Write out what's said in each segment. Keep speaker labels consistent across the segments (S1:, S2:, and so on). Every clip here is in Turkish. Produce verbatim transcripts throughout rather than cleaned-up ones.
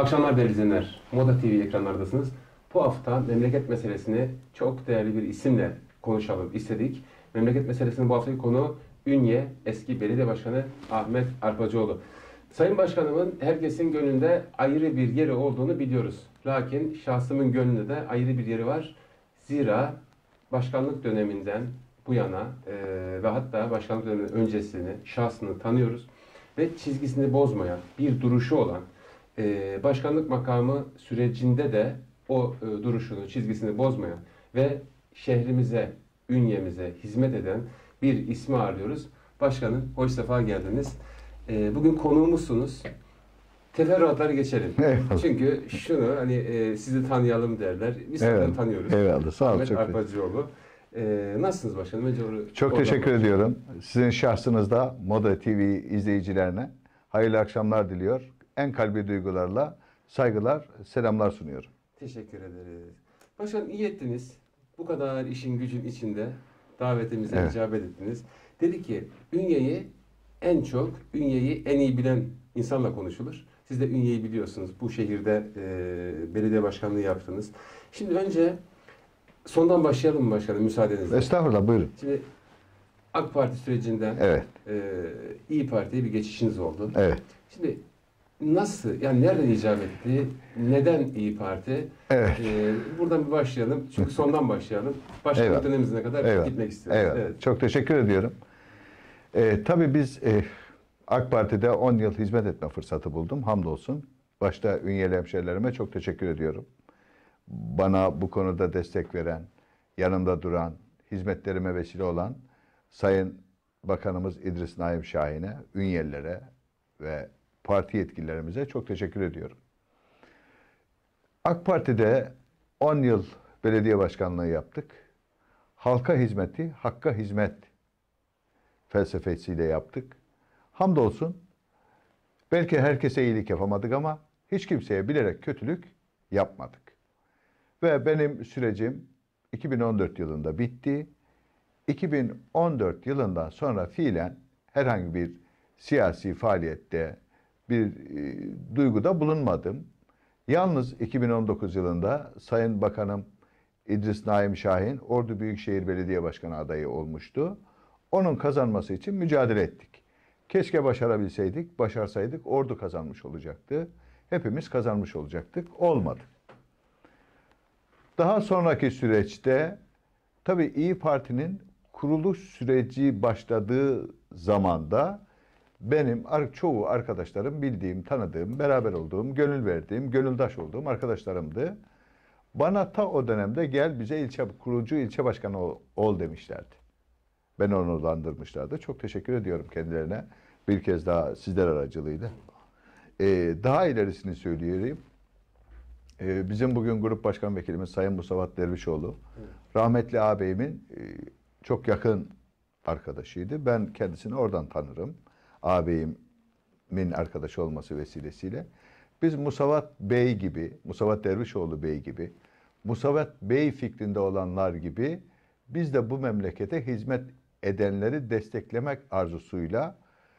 S1: akşamlar değerli izleyenler. Moda T V ekranlardasınız. Bu hafta memleket meselesini çok değerli bir isimle konuşalım istedik. Memleket meselesinin bu haftaki konu Ünye eski belediye başkanı Ahmet Arpacıoğlu. Sayın Başkanımın herkesin gönlünde ayrı bir yeri olduğunu biliyoruz. Lakin şahsımın gönlünde de ayrı bir yeri var. Zira başkanlık döneminden bu yana e, ve hatta başkanlık döneminin öncesini, şahsını tanıyoruz. Ve çizgisini bozmayan, bir duruşu olan, e, başkanlık makamı sürecinde de o e, duruşunu, çizgisini bozmayan ve şehrimize, Ünye'mize hizmet eden bir ismi arıyoruz. Başkanım, hoş sefa geldiniz. E, bugün konuğumuzsunuz. Teferruatları geçelim.
S2: Eyvallah.
S1: Çünkü şunu, hani e, sizi tanıyalım derler. Biz
S2: Evet.
S1: sizi tanıyoruz.
S2: Eyvallah, sağ olun.
S1: Ahmet
S2: Çok,
S1: Arpacıoğlu. E, nasılsınız başkanım? Önce onu,
S2: çok teşekkür
S1: başlayalım.
S2: ediyorum. Sizin şahsınızda Moda T V izleyicilerine hayırlı akşamlar diliyor. En kalbi duygularla saygılar, selamlar sunuyorum.
S1: Teşekkür ederiz. Başkanım iyi ettiniz. Bu kadar işin gücün içinde davetimize
S2: Evet.
S1: icabet ettiniz. Dedi ki Ünye'yi en çok, Ünye'yi en iyi bilen insanla konuşulur. Siz de Ünye'yi biliyorsunuz. Bu şehirde e, belediye başkanlığı yaptınız. Şimdi önce sondan başlayalım mı başkanım müsaadenizle?
S2: Estağfurullah, buyurun.
S1: Şimdi AK Parti sürecinden
S2: Evet,
S1: e, İyi Parti'ye bir geçişiniz oldu.
S2: evet.
S1: Şimdi nasıl, yani nereden icap etti? Neden İyi Parti?
S2: Evet.
S1: Ee, buradan bir başlayalım. Çünkü sondan başlayalım. Başkanlık
S2: Eyvallah.
S1: dönemimize kadar
S2: Eyvallah.
S1: gitmek istiyoruz.
S2: Evet.
S1: Evet.
S2: Çok teşekkür ediyorum. Ee, tabii biz e, AK Parti'de on yıl hizmet etme fırsatı buldum. Hamdolsun. Başta Ünyeli hemşehrilerime çok teşekkür ediyorum. Bana bu konuda destek veren, yanımda duran, hizmetlerime vesile olan Sayın Bakanımız İdris Naim Şahin'e, Ünyelilere ve parti yetkililerimize çok teşekkür ediyorum. AK Parti'de on yıl belediye başkanlığı yaptık. Halka hizmeti, hakka hizmet felsefesiyle yaptık. Hamdolsun belki herkese iyilik yapamadık ama hiç kimseye bilerek kötülük yapmadık. Ve benim sürecim iki bin on dört yılında bitti. iki bin on dört yılından sonra fiilen herhangi bir siyasi faaliyette bir e, duyguda bulunmadım. Yalnız iki bin on dokuz yılında Sayın Bakanım İdris Naim Şahin Ordu Büyükşehir Belediye Başkanı adayı olmuştu. Onun kazanması için mücadele ettik. Keşke başarabilseydik, başarsaydık Ordu kazanmış olacaktı. Hepimiz kazanmış olacaktık. Olmadı. Daha sonraki süreçte tabii İyi Parti'nin kuruluş süreci başladığı zamanda benim çoğu arkadaşlarım bildiğim, tanıdığım, beraber olduğum, gönül verdiğim, gönüldaş olduğum arkadaşlarımdı. Bana ta o dönemde gel bize ilçe kurucu ilçe başkanı ol, ol demişlerdi. Beni onurlandırmışlardı. Çok teşekkür ediyorum kendilerine. Bir kez daha sizler aracılığıyla. Ee, daha ilerisini söyleyeyim. Ee, bizim bugün grup başkan vekilimiz Sayın Musavat Dervişoğlu, evet. Rahmetli ağabeyimin e, çok yakın arkadaşıydı. Ben kendisini oradan tanırım. Ağabeyimin arkadaşı olması vesilesiyle. Biz Musavat Bey gibi, Musavat Dervişoğlu Bey gibi, Musavat Bey fikrinde olanlar gibi biz de bu memlekete hizmet edenleri desteklemek arzusuyla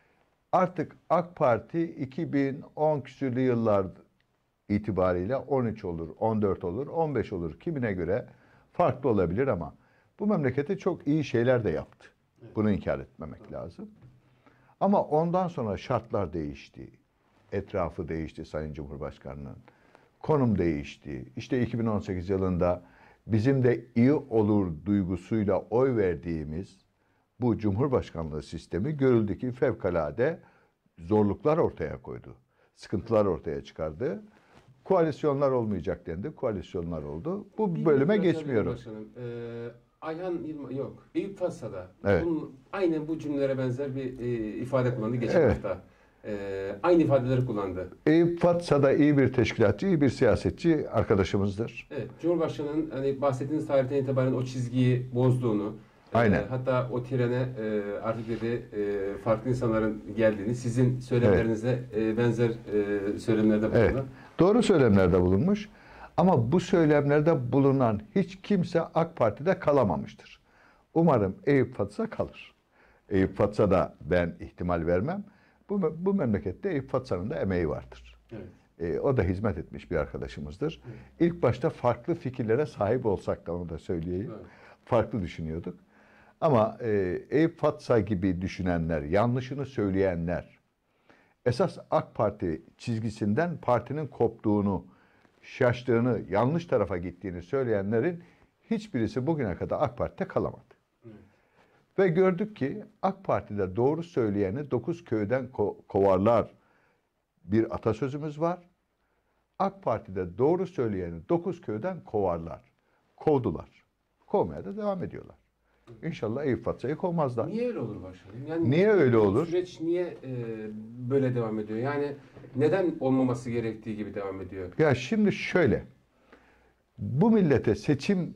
S2: artık AK Parti iki bin on küsürlü yıllar itibariyle on üç olur, on dört olur, on beş olur. Kimine göre farklı olabilir ama bu memlekete çok iyi şeyler de yaptı. Bunu inkar etmemek lazım. Ama ondan sonra şartlar değişti. Etrafı değişti Sayın Cumhurbaşkanı'nın. Konum değişti. İşte iki bin on sekiz yılında bizim de iyi olur duygusuyla oy verdiğimiz bu Cumhurbaşkanlığı sistemi görüldü ki fevkalade zorluklar ortaya koydu. Sıkıntılar ortaya çıkardı. Koalisyonlar olmayacak dendi. Koalisyonlar oldu. Bu
S1: Bir
S2: bölüme
S1: biraz
S2: geçmiyorum.
S1: Başkanım, ee, Ayhan Yılmaz, yok. Eyüp Fatsa'da.
S2: Evet.
S1: Bunun, aynen bu cümlelere benzer bir e, ifade kullandı geçen
S2: Evet.
S1: hafta. E, aynı ifadeleri kullandı.
S2: Eyüp Fatsa'da iyi bir teşkilatçı, iyi bir siyasetçi arkadaşımızdır.
S1: Evet. Cumhurbaşkanı'nın hani bahsettiğiniz tarihten itibaren o çizgiyi bozduğunu,
S2: Aynen.
S1: E, hatta o trene e, artık dedi e, farklı insanların geldiğini, sizin söylemlerinizle e, benzer e, söylemlerde bulundu.
S2: Evet. Doğru söylemlerde bulunmuş. Ama bu söylemlerde bulunan hiç kimse AK Parti'de kalamamıştır. Umarım Eyüp Fatsa kalır. Eyüp Fatsa'da ben ihtimal vermem. Bu, bu memlekette Eyüp Fatsa'nın da emeği vardır.
S1: Evet.
S2: E, o da hizmet etmiş bir arkadaşımızdır. Evet. İlk başta farklı fikirlere sahip olsak da onu da söyleyeyim. Evet. Farklı düşünüyorduk. Ama e, Eyüp Fatsa gibi düşünenler, yanlışını söyleyenler, esas AK Parti çizgisinden partinin koptuğunu, şaştığını, yanlış tarafa gittiğini söyleyenlerin hiçbirisi bugüne kadar AK Parti'de kalamadı. Evet. Ve gördük ki AK Parti'de doğru söyleyeni dokuz köyden ko- kovarlar bir atasözümüz var. AK Parti'de doğru söyleyeni dokuz köyden kovarlar. Kovdular. Kovmaya da devam ediyorlar. İnşallah Eyüp Fatsa'yı kovmazlar.
S1: Niye öyle olur başkanım? Yani
S2: niye öyle olur?
S1: Süreç niye e, böyle devam ediyor? Yani neden olmaması gerektiği gibi devam ediyor?
S2: Ya şimdi şöyle. Bu millete seçim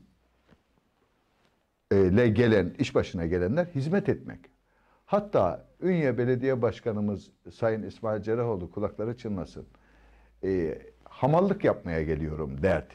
S2: ile gelen, iş başına gelenler hizmet etmek. Hatta Ünye Belediye Başkanımız Sayın İsmail Cerrahoğlu, kulakları çınlasın, e, hamallık yapmaya geliyorum derdi.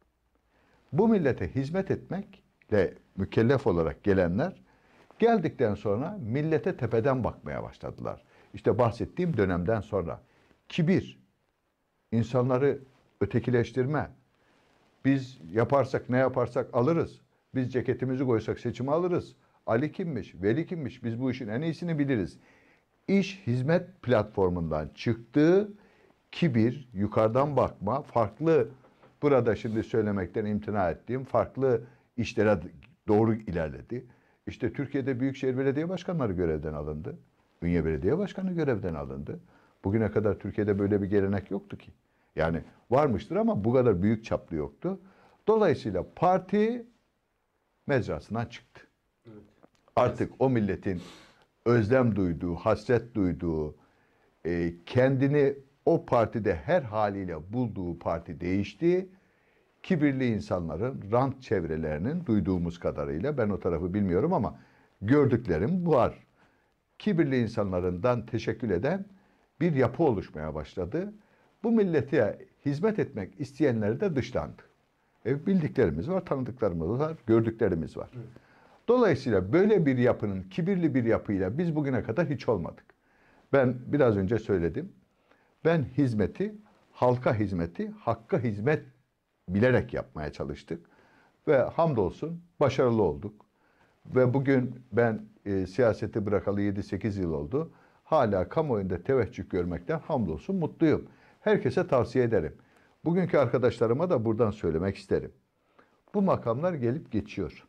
S2: Bu millete hizmet etmekle mükellef olarak gelenler geldikten sonra millete tepeden bakmaya başladılar. İşte bahsettiğim dönemden sonra kibir, insanları ötekileştirme, biz yaparsak ne yaparsak alırız, biz ceketimizi koysak seçimi alırız, Ali kimmiş, Veli kimmiş, biz bu işin en iyisini biliriz. İş hizmet platformundan çıktı, kibir, yukarıdan bakma, farklı, burada şimdi söylemekten imtina ettiğim farklı işlere doğru ilerledi. İşte Türkiye'de Büyükşehir Belediye Başkanları görevden alındı. Ünye Belediye Başkanı görevden alındı. Bugüne kadar Türkiye'de böyle bir gelenek yoktu ki. Yani varmıştır ama bu kadar büyük çaplı yoktu. Dolayısıyla parti mecrasından çıktı. Evet. Artık o milletin özlem duyduğu, hasret duyduğu, e, kendini o partide her haliyle bulduğu parti değişti. Kibirli insanların, rant çevrelerinin duyduğumuz kadarıyla, ben o tarafı bilmiyorum ama gördüklerim var. Kibirli insanlarından teşekkür eden bir yapı oluşmaya başladı. Bu millete hizmet etmek isteyenler de dışlandı. E, bildiklerimiz var, tanıdıklarımız var, gördüklerimiz var. Evet. Dolayısıyla böyle bir yapının, kibirli bir yapıyla biz bugüne kadar hiç olmadık. Ben biraz önce söyledim. Ben hizmeti, halka hizmeti, hakka hizmet bilerek yapmaya çalıştık. Ve hamdolsun başarılı olduk. Ve bugün ben e, siyaseti bırakalı yedi sekiz yıl oldu. Hala kamuoyunda teveccüh görmekten hamdolsun mutluyum. Herkese tavsiye ederim. Bugünkü arkadaşlarıma da buradan söylemek isterim. Bu makamlar gelip geçiyor.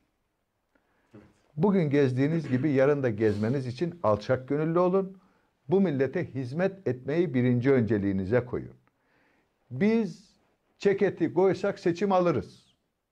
S2: Bugün gezdiğiniz gibi yarın da gezmeniz için alçak gönüllü olun. Bu millete hizmet etmeyi birinci önceliğinize koyun. Biz ceketi koysak seçim alırız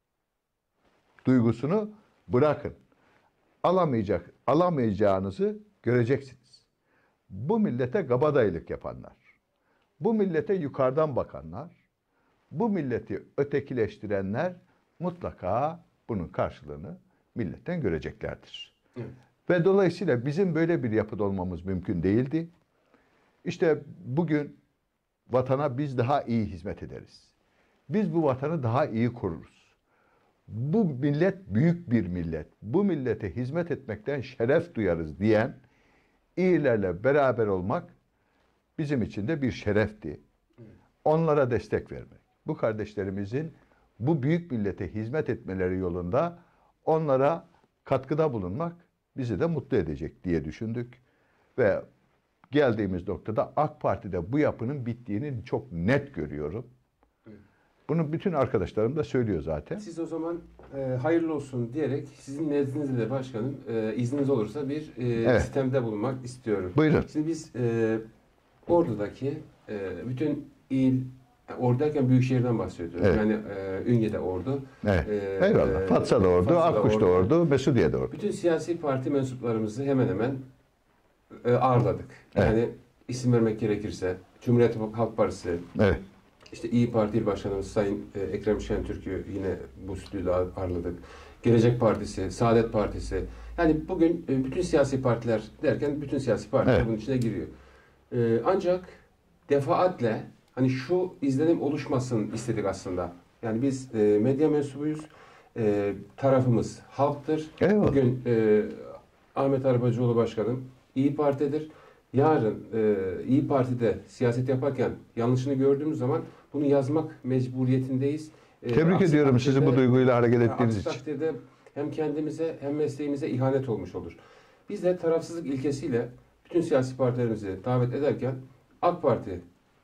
S2: duygusunu bırakın. Alamayacak, alamayacağınızı göreceksiniz. Bu millete kabadayılık yapanlar, bu millete yukarıdan bakanlar, bu milleti ötekileştirenler mutlaka bunun karşılığını milletten göreceklerdir. Evet. Ve dolayısıyla bizim böyle bir yapıda olmamız mümkün değildi. İşte bugün vatana biz daha iyi hizmet ederiz. Biz bu vatanı daha iyi koruruz. Bu millet büyük bir millet. Bu millete hizmet etmekten şeref duyarız diyen iyilerle beraber olmak bizim için de bir şerefti. Onlara destek vermek. Bu kardeşlerimizin bu büyük millete hizmet etmeleri yolunda onlara katkıda bulunmak bizi de mutlu edecek diye düşündük. Ve geldiğimiz noktada AK Parti'de bu yapının bittiğini çok net görüyorum. Bunu bütün arkadaşlarım da söylüyor zaten.
S1: Siz o zaman e, hayırlı olsun diyerek sizin nezdinizde de başkanım e, izniniz olursa bir e, evet. sistemde bulunmak istiyorum.
S2: Buyurun.
S1: Şimdi biz e, Ordu'daki e, bütün il, oradayken Büyükşehir'den bahsediyoruz. Evet. Yani e, Ünye'de Ordu.
S2: Evet. E, Eyvallah. Fatsa'da Ordu, Akkuş'ta Ordu, Ordu, Mesudiye'de Ordu.
S1: Bütün siyasi parti mensuplarımızı hemen hemen e, ağırladık. Yani evet. isim vermek gerekirse Cumhuriyet Halk Partisi,
S2: evet.
S1: İşte İYİ Parti İl Başkanımız Sayın Ekrem Şentürk'ü yine bu stüdyoda ağırladık. Gelecek Partisi, Saadet Partisi. Yani bugün bütün siyasi partiler derken bütün siyasi partiler evet. bunun içine giriyor. Ancak defaatle hani şu izlenim oluşmasın istedik aslında. Yani biz medya mensubuyuz. Tarafımız halktır.
S2: Eyvallah.
S1: Bugün Ahmet Arabacıoğlu Başkanım İYİ Parti'dir. yarın e, İyi Parti'de siyaset yaparken yanlışını gördüğümüz zaman bunu yazmak mecburiyetindeyiz. E,
S2: Tebrik
S1: aksi
S2: ediyorum
S1: takdirde,
S2: sizi bu duyguyla hareket
S1: e,
S2: ettiğiniz
S1: aksi
S2: için.
S1: takdirde hem kendimize hem mesleğimize ihanet olmuş olur. Biz de tarafsızlık ilkesiyle bütün siyasi partilerimizi davet ederken AK Parti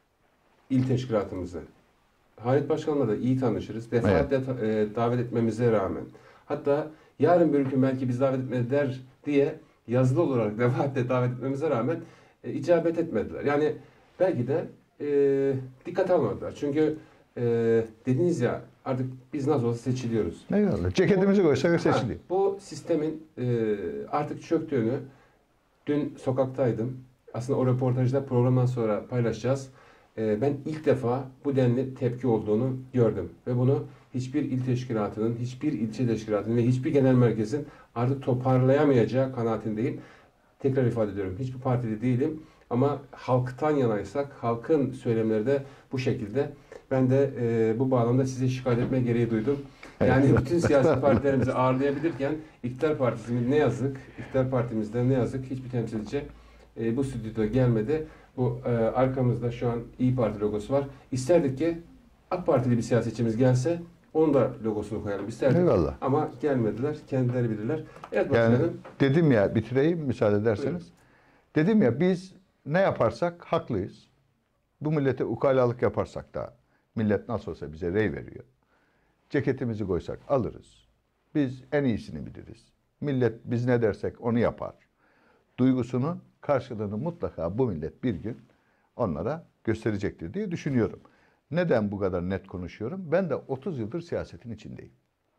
S1: il teşkilatımızı, Halit Başkan'la da iyi tanışırız. Defaatle e, davet etmemize rağmen. Hatta yarın bir gün belki biz davet etmedi der diye yazılı olarak defaatle davet etmemize rağmen e, icabet etmediler. Yani belki de e, dikkat almadılar. Çünkü e, dediniz ya artık biz nasıl olsa seçiliyoruz.
S2: Eyvallah. Ceketimizi koysak seçiliyor.
S1: Ha, bu sistemin e, artık çöktüğünü dün sokaktaydım. Aslında o röportajda programdan sonra paylaşacağız. E, ben ilk defa bu denli tepki olduğunu gördüm. Ve bunu hiçbir il teşkilatının, hiçbir ilçe teşkilatının ve hiçbir genel merkezin artık toparlayamayacağı kanaatindeyim. Tekrar ifade ediyorum. Hiçbir partide değilim. Ama halktan yanaysak, halkın söylemleri de bu şekilde. Ben de e, bu bağlamda size şikayet etme gereği duydum. Yani bütün siyasi partilerimizi ağırlayabilirken iktidar partisinin ne yazık, iktidar partimizden ne yazık hiçbir temsilci e, bu stüdyoda gelmedi. Bu e, arkamızda şu an İyi Parti logosu var. İsterdik ki AK Partili bir siyasetçimiz gelse onun da logosunu koyalım isterdik.
S2: Eyvallah.
S1: Ama gelmediler. Kendileri bilirler. Evet başkanım.
S2: Yani dedim ya, bitireyim müsaade ederseniz.
S1: Buyurun.
S2: Dedim ya, biz ne yaparsak haklıyız. Bu millete ukalalık yaparsak da millet nasıl olsa bize rey veriyor. Ceketimizi koysak alırız. Biz en iyisini biliriz. Millet biz ne dersek onu yapar. Duygusunun karşılığını mutlaka bu millet bir gün onlara gösterecektir diye düşünüyorum. Neden bu kadar net konuşuyorum? Ben de otuz yıldır siyasetin içindeyim.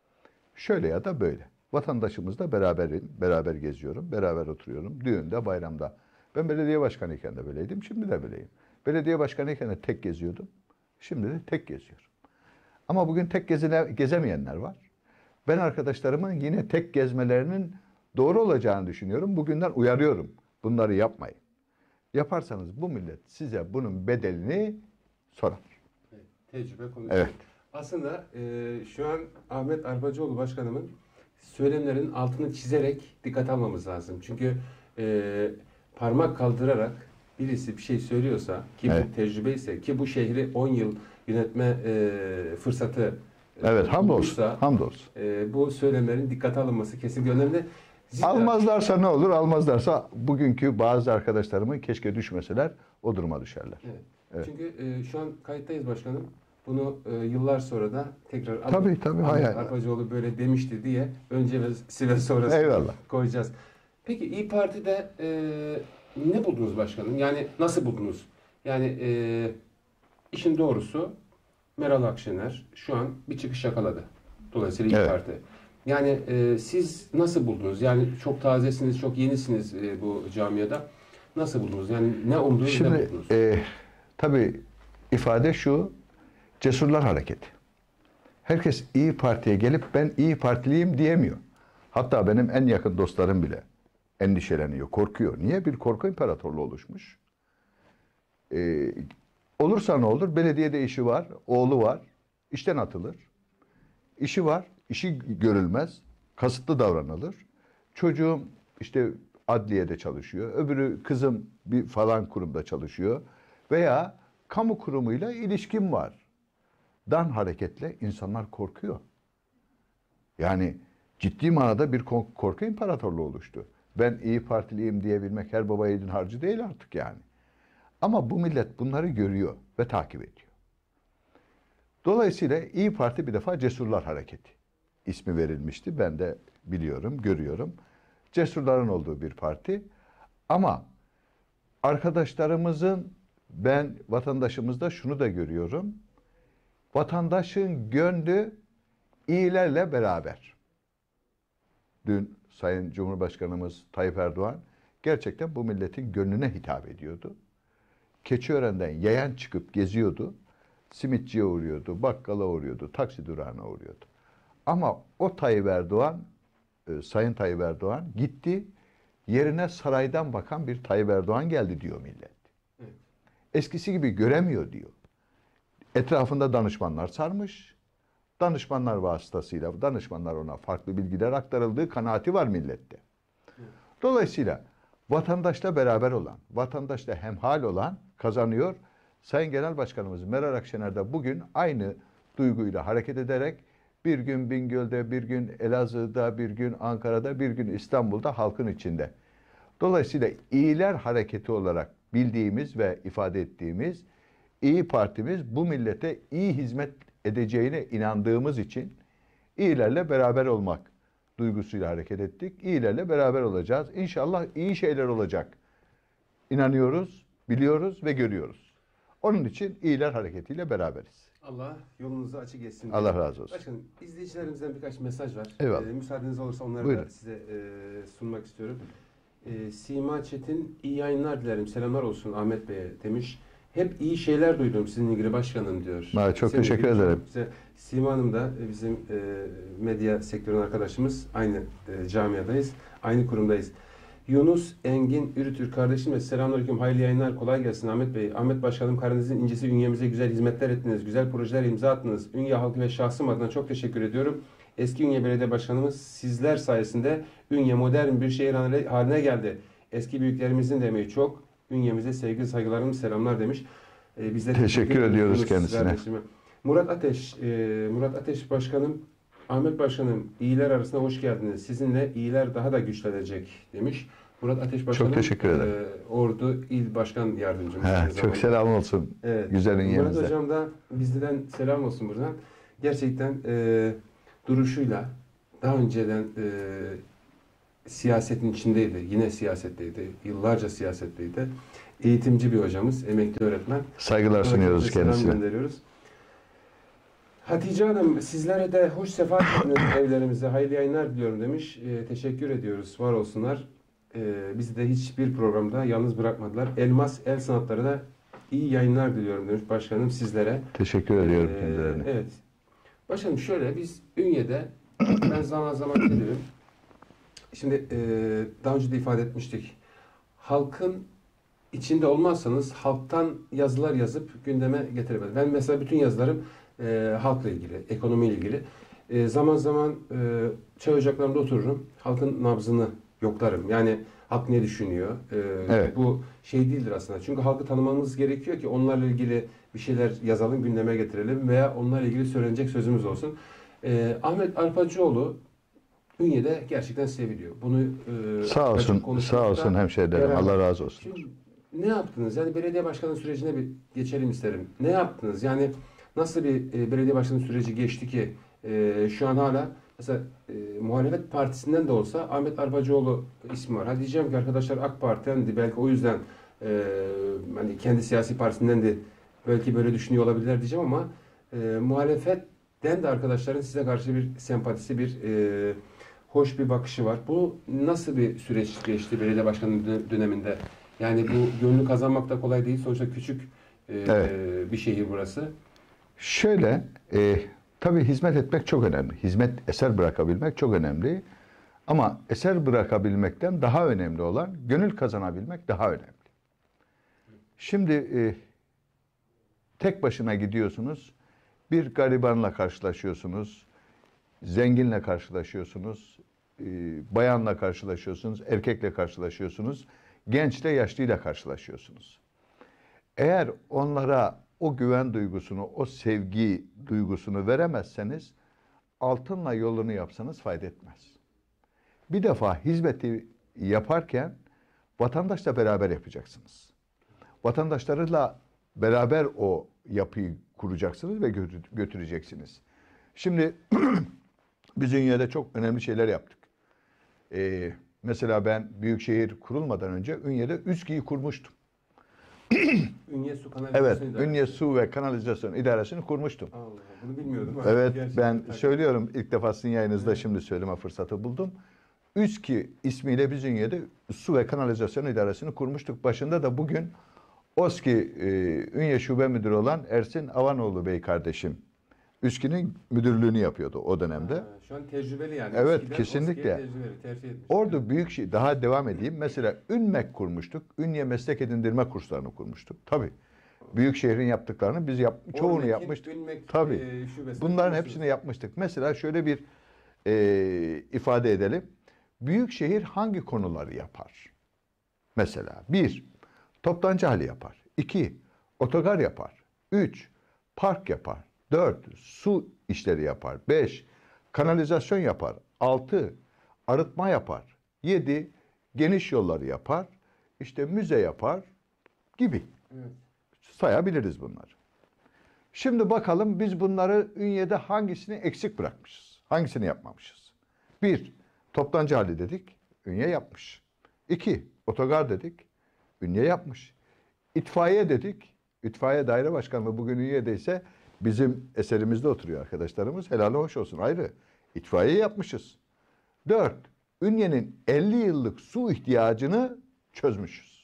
S2: Şöyle ya da böyle. Vatandaşımızla beraberim, beraber geziyorum, beraber oturuyorum. Düğünde, bayramda. Ben belediye başkanıyken de böyleydim, şimdi de böyleyim. Belediye başkanıyken de tek geziyordum, şimdi de tek geziyorum. Ama bugün tek gezine, gezemeyenler var. Ben arkadaşlarımın yine tek gezmelerinin doğru olacağını düşünüyorum. Bugünden uyarıyorum. Bunları yapmayın. Yaparsanız bu millet size bunun bedelini sorar.
S1: Evet, tecrübe konuşuyor.
S2: Evet.
S1: Aslında e, şu an Ahmet Arpacıoğlu Başkanımın söylemlerin altını çizerek dikkat almamız lazım. Çünkü e, parmak kaldırarak birisi bir şey söylüyorsa ki
S2: Evet.
S1: bu tecrübe ise ki bu şehri on yıl yönetme e, fırsatı e,
S2: Evet, hamdolsun.
S1: bulduysa,
S2: Hamdolsun.
S1: e, bu söylemlerin dikkate alınması kesinlikle önemli. Zira-
S2: Almazlarsa ne olur? Almazlarsa bugünkü bazı arkadaşlarımın keşke düşmeseler, o duruma düşerler.
S1: Evet.
S2: Evet.
S1: Çünkü e, şu an kayıttayız başkanım. Bunu e, yıllar sonra da tekrar alıp
S2: Tabii, tabii,
S1: Ahmet
S2: hayal.
S1: Arpacıoğlu böyle demişti diye önce ve ve sonrası
S2: Eyvallah.
S1: koyacağız. Peki İyi Parti'de e, ne buldunuz başkanım? Yani nasıl buldunuz? Yani e, işin doğrusu Meral Akşener şu an bir çıkış yakaladı. Dolayısıyla İyi
S2: Evet.
S1: Parti. Yani e, siz nasıl buldunuz? Yani çok tazesiniz, çok yenisiniz e, bu camiada. Nasıl buldunuz? Yani ne umdunuz, ne
S2: Şimdi
S1: buldunuz?
S2: e, tabii ifade şu, cesurlar hareketi. Herkes İyi Parti'ye gelip ben İyi Partiliyim diyemiyor. Hatta benim en yakın dostlarım bile endişeleniyor, korkuyor. Niye? Bir korku imparatorluğu oluşmuş. E, olursa ne olur? Belediyede işi var, oğlu var, işten atılır. İşi var, işi görülmez, kasıtlı davranılır. Çocuğum işte adliyede çalışıyor, öbürü kızım bir falan kurumda çalışıyor veya kamu kurumuyla ilişkim var. Dan hareketle insanlar korkuyor. Yani ciddi manada bir korku imparatorluğu oluştu. Ben İyi Partiliyim diyebilmek her baba yiğidin harcı değil artık yani. Ama bu millet bunları görüyor ve takip ediyor. Dolayısıyla İyi Parti bir defa Cesurlar Hareketi ismi verilmişti. Ben de biliyorum, görüyorum. Cesurların olduğu bir parti. Ama arkadaşlarımızın, ben vatandaşımızda şunu da görüyorum. Vatandaşın gönlü iyilerle beraber. Dün Sayın Cumhurbaşkanımız Tayyip Erdoğan gerçekten bu milletin gönlüne hitap ediyordu. Keçiören'den yayan çıkıp geziyordu. Simitçiye uğruyordu, bakkala uğruyordu, taksi durağına uğruyordu. Ama o Tayyip Erdoğan, e, Sayın Tayyip Erdoğan gitti, yerine saraydan bakan bir Tayyip Erdoğan geldi diyor millet.
S1: Evet.
S2: Eskisi gibi göremiyor diyor. Etrafında danışmanlar sarmış. Danışmanlar vasıtasıyla danışmanlar ona farklı bilgiler aktarıldığı kanaati var millette.
S1: Evet.
S2: Dolayısıyla Vatandaşla beraber olan, vatandaşla hemhal olan kazanıyor. Sayın Genel Başkanımız Meral Akşener de bugün aynı duyguyla hareket ederek bir gün Bingöl'de, bir gün Elazığ'da, bir gün Ankara'da, bir gün İstanbul'da halkın içinde. Dolayısıyla iyiler hareketi olarak bildiğimiz ve ifade ettiğimiz İyi Partimiz bu millete iyi hizmet edeceğine inandığımız için iyilerle beraber olmak duygusuyla hareket ettik. İyilerle beraber olacağız. İnşallah iyi şeyler olacak. İnanıyoruz, biliyoruz ve görüyoruz. Onun için iyiler hareketiyle beraberiz.
S1: Allah yolunuzu açık etsin.
S2: Allah razı olsun.
S1: Başkanım, izleyicilerimizden birkaç mesaj var.
S2: Eyvallah.
S1: Ee, müsaadeniz olursa onları
S2: Buyurun.
S1: da size e, sunmak istiyorum. E, Sima Çetin, iyi yayınlar dilerim. Selamlar olsun Ahmet Bey'e demiş. Hep iyi şeyler duydum sizinle ilgili başkanım diyor.
S2: Ha, çok
S1: Seninle
S2: teşekkür
S1: ilgili
S2: ederim.
S1: çok güzel. Sima Hanım da e, bizim e, medya sektörünün arkadaşımız. Aynı e, camiadayız. Aynı kurumdayız. Yunus Engin Ürütür kardeşim ve selamünaleyküm, hayırlı yayınlar, kolay gelsin Ahmet Bey. Ahmet Başkanım, Karadeniz'in incisi Ünye'mize güzel hizmetler ettiniz, güzel projeler imza attınız. Ünye halkı ve şahsım adına çok teşekkür ediyorum. Eski Ünye Belediye Başkanımız sizler sayesinde Ünye modern bir şehir haline geldi. Eski büyüklerimizin de emeği çok. Ünye'mize sevgi saygılarımız, selamlar demiş. Ee, biz de
S2: Teşekkür
S1: teşekkür
S2: ediyoruz
S1: Yunus
S2: kendisine.
S1: kardeşime. Murat Ateş, e, Murat Ateş Başkanım, Ahmet Başkanım, iyiler arasında hoş geldiniz. Sizinle iyiler daha da güçlenecek demiş. Murat Ateş Başkanım,
S2: Çok teşekkür ederim.
S1: E, Ordu İl Başkan Yardımcımız.
S2: He,
S1: aynı
S2: çok
S1: zamanda.
S2: selam olsun.
S1: Evet.
S2: Güzel
S1: Murat
S2: Ünye'mize.
S1: Hocam da bizden selam olsun buradan. Gerçekten e, duruşuyla daha önceden e, siyasetin içindeydi. Yine siyasetteydi. Yıllarca siyasetteydi. Eğitimci bir hocamız, emekli öğretmen.
S2: Saygılar sunuyoruz
S1: Selam
S2: kendisine.
S1: gönderiyoruz. Hatice Hanım, sizlere de hoş sefa ettiniz evlerimize. Hayırlı yayınlar diliyorum demiş. E, teşekkür ediyoruz. Var olsunlar. E, bizi de hiçbir programda yalnız bırakmadılar. Elmas El Sanatları da iyi yayınlar diliyorum demiş başkanım sizlere.
S2: Teşekkür ediyorum
S1: Ee,
S2: kendilerine.
S1: Evet. Başkanım şöyle, biz Ünye'de ben zaman zaman geliyorum. Şimdi e, daha önce de ifade etmiştik. Halkın içinde olmazsanız halktan yazılar yazıp gündeme getiremez. Ben mesela bütün yazılarım e, halkla ilgili, ekonomiyle ilgili. E, zaman zaman e, çay ocaklarında otururum. Halkın nabzını yoklarım. Yani halk ne düşünüyor? E,
S2: Evet.
S1: Bu şey değildir aslında. Çünkü halkı tanımamız gerekiyor ki onlarla ilgili bir şeyler yazalım, gündeme getirelim veya onlarla ilgili söylenecek sözümüz olsun. E, Ahmet Arpacıoğlu Ünye'de gerçekten seviliyor. Bunu e,
S2: Sağ
S1: açık
S2: olsun,
S1: konuşmakta
S2: sağ olsun hemşehrilerim.
S1: yarar var.
S2: Allah razı olsun.
S1: Şimdi ne yaptınız? Yani belediye başkanı sürecine bir geçelim isterim. Ne yaptınız? Yani nasıl bir e, belediye başkanı süreci geçti ki e, şu an hala mesela e, muhalefet partisinden de olsa Ahmet Arpacıoğlu ismi var. Hadi diyeceğim ki arkadaşlar AK Parti'dendi. Belki o yüzden e, hani kendi siyasi partisinden de belki böyle düşünüyor olabilirler diyeceğim ama e, muhalefetten de arkadaşların size karşı bir sempatisi, bir e, hoş bir bakışı var. Bu nasıl bir süreç geçti belediye başkanı döneminde? Yani bu gönlü kazanmak da kolay değil. Sonuçta küçük e,
S2: Evet.
S1: bir şehir burası.
S2: Şöyle, e, tabii hizmet etmek çok önemli. Hizmet, eser bırakabilmek çok önemli. Ama eser bırakabilmekten daha önemli olan gönül kazanabilmek daha önemli. Şimdi e, tek başına gidiyorsunuz, bir garibanla karşılaşıyorsunuz, zenginle karşılaşıyorsunuz, e, bayanla karşılaşıyorsunuz, erkekle karşılaşıyorsunuz, gençle yaşlıyla karşılaşıyorsunuz. Eğer onlara o güven duygusunu, o sevgi duygusunu veremezseniz altınla yolunu yapsanız fayda etmez. Bir defa hizmeti yaparken vatandaşla beraber yapacaksınız. Vatandaşlarıyla beraber o yapıyı kuracaksınız ve götüreceksiniz. Şimdi biz Ünye'de çok önemli şeyler yaptık. Ee, mesela ben Büyükşehir kurulmadan önce Ünye'de Üski'yi kurmuştum.
S1: Ünye Su Kanalizasyon
S2: Evet,
S1: İdaresi.
S2: Ünye Su ve Kanalizasyon İdaresi'ni kurmuştum.
S1: Allah Allah, bunu bilmiyordum.
S2: Evet,
S1: Gerçekten
S2: ben
S1: takip-
S2: söylüyorum, ilk defa sizin yayınınızda
S1: Evet.
S2: şimdi söyleme fırsatı buldum. Üski ismiyle biz Ünye'de Su ve Kanalizasyon İdaresi'ni kurmuştuk. Başında da bugün OSKİ e, Ünye Şube Müdürü olan Ersin Avanoğlu Bey kardeşim Üski'nin müdürlüğünü yapıyordu o dönemde.
S1: Ha, şu an tecrübeli yani.
S2: Evet,
S1: Eskiden
S2: kesinlikle.
S1: Oski'ye tecrübeli, terfi etmiş.
S2: Orada büyük şey, daha devam edeyim. Mesela Ünmek kurmuştuk. Ünye Meslek Edindirme kurslarını kurmuştuk. Tabii. Büyükşehir'in yaptıklarını biz yap, çoğunu
S1: Ormekin,
S2: yapmıştık.
S1: Ünmek,
S2: Tabii.
S1: e, şubesini
S2: Bunların
S1: kurmuşsunuz.
S2: hepsini yapmıştık. Mesela şöyle bir e, ifade edelim. Büyükşehir hangi konuları yapar? Mesela bir, toptancı hali yapar. İki, otogar yapar. Üç, park yapar. Dört, su işleri yapar. Beş, kanalizasyon yapar. Altı, arıtma yapar. Yedi, geniş yolları yapar. İşte müze yapar gibi.
S1: Evet.
S2: Sayabiliriz bunları. Şimdi bakalım biz bunları Ünye'de hangisini eksik bırakmışız? Hangisini yapmamışız? Bir, toptancı hali dedik. Ünye yapmış. İki, otogar dedik. Ünye yapmış. İtfaiye dedik. İtfaiye daire başkanlığı bugün Ünye'deyse bizim eserimizde oturuyor arkadaşlarımız. Helal hoş olsun ayrı. İtfaiye yapmışız. Dört, Ünye'nin elli yıllık su ihtiyacını çözmüşüz.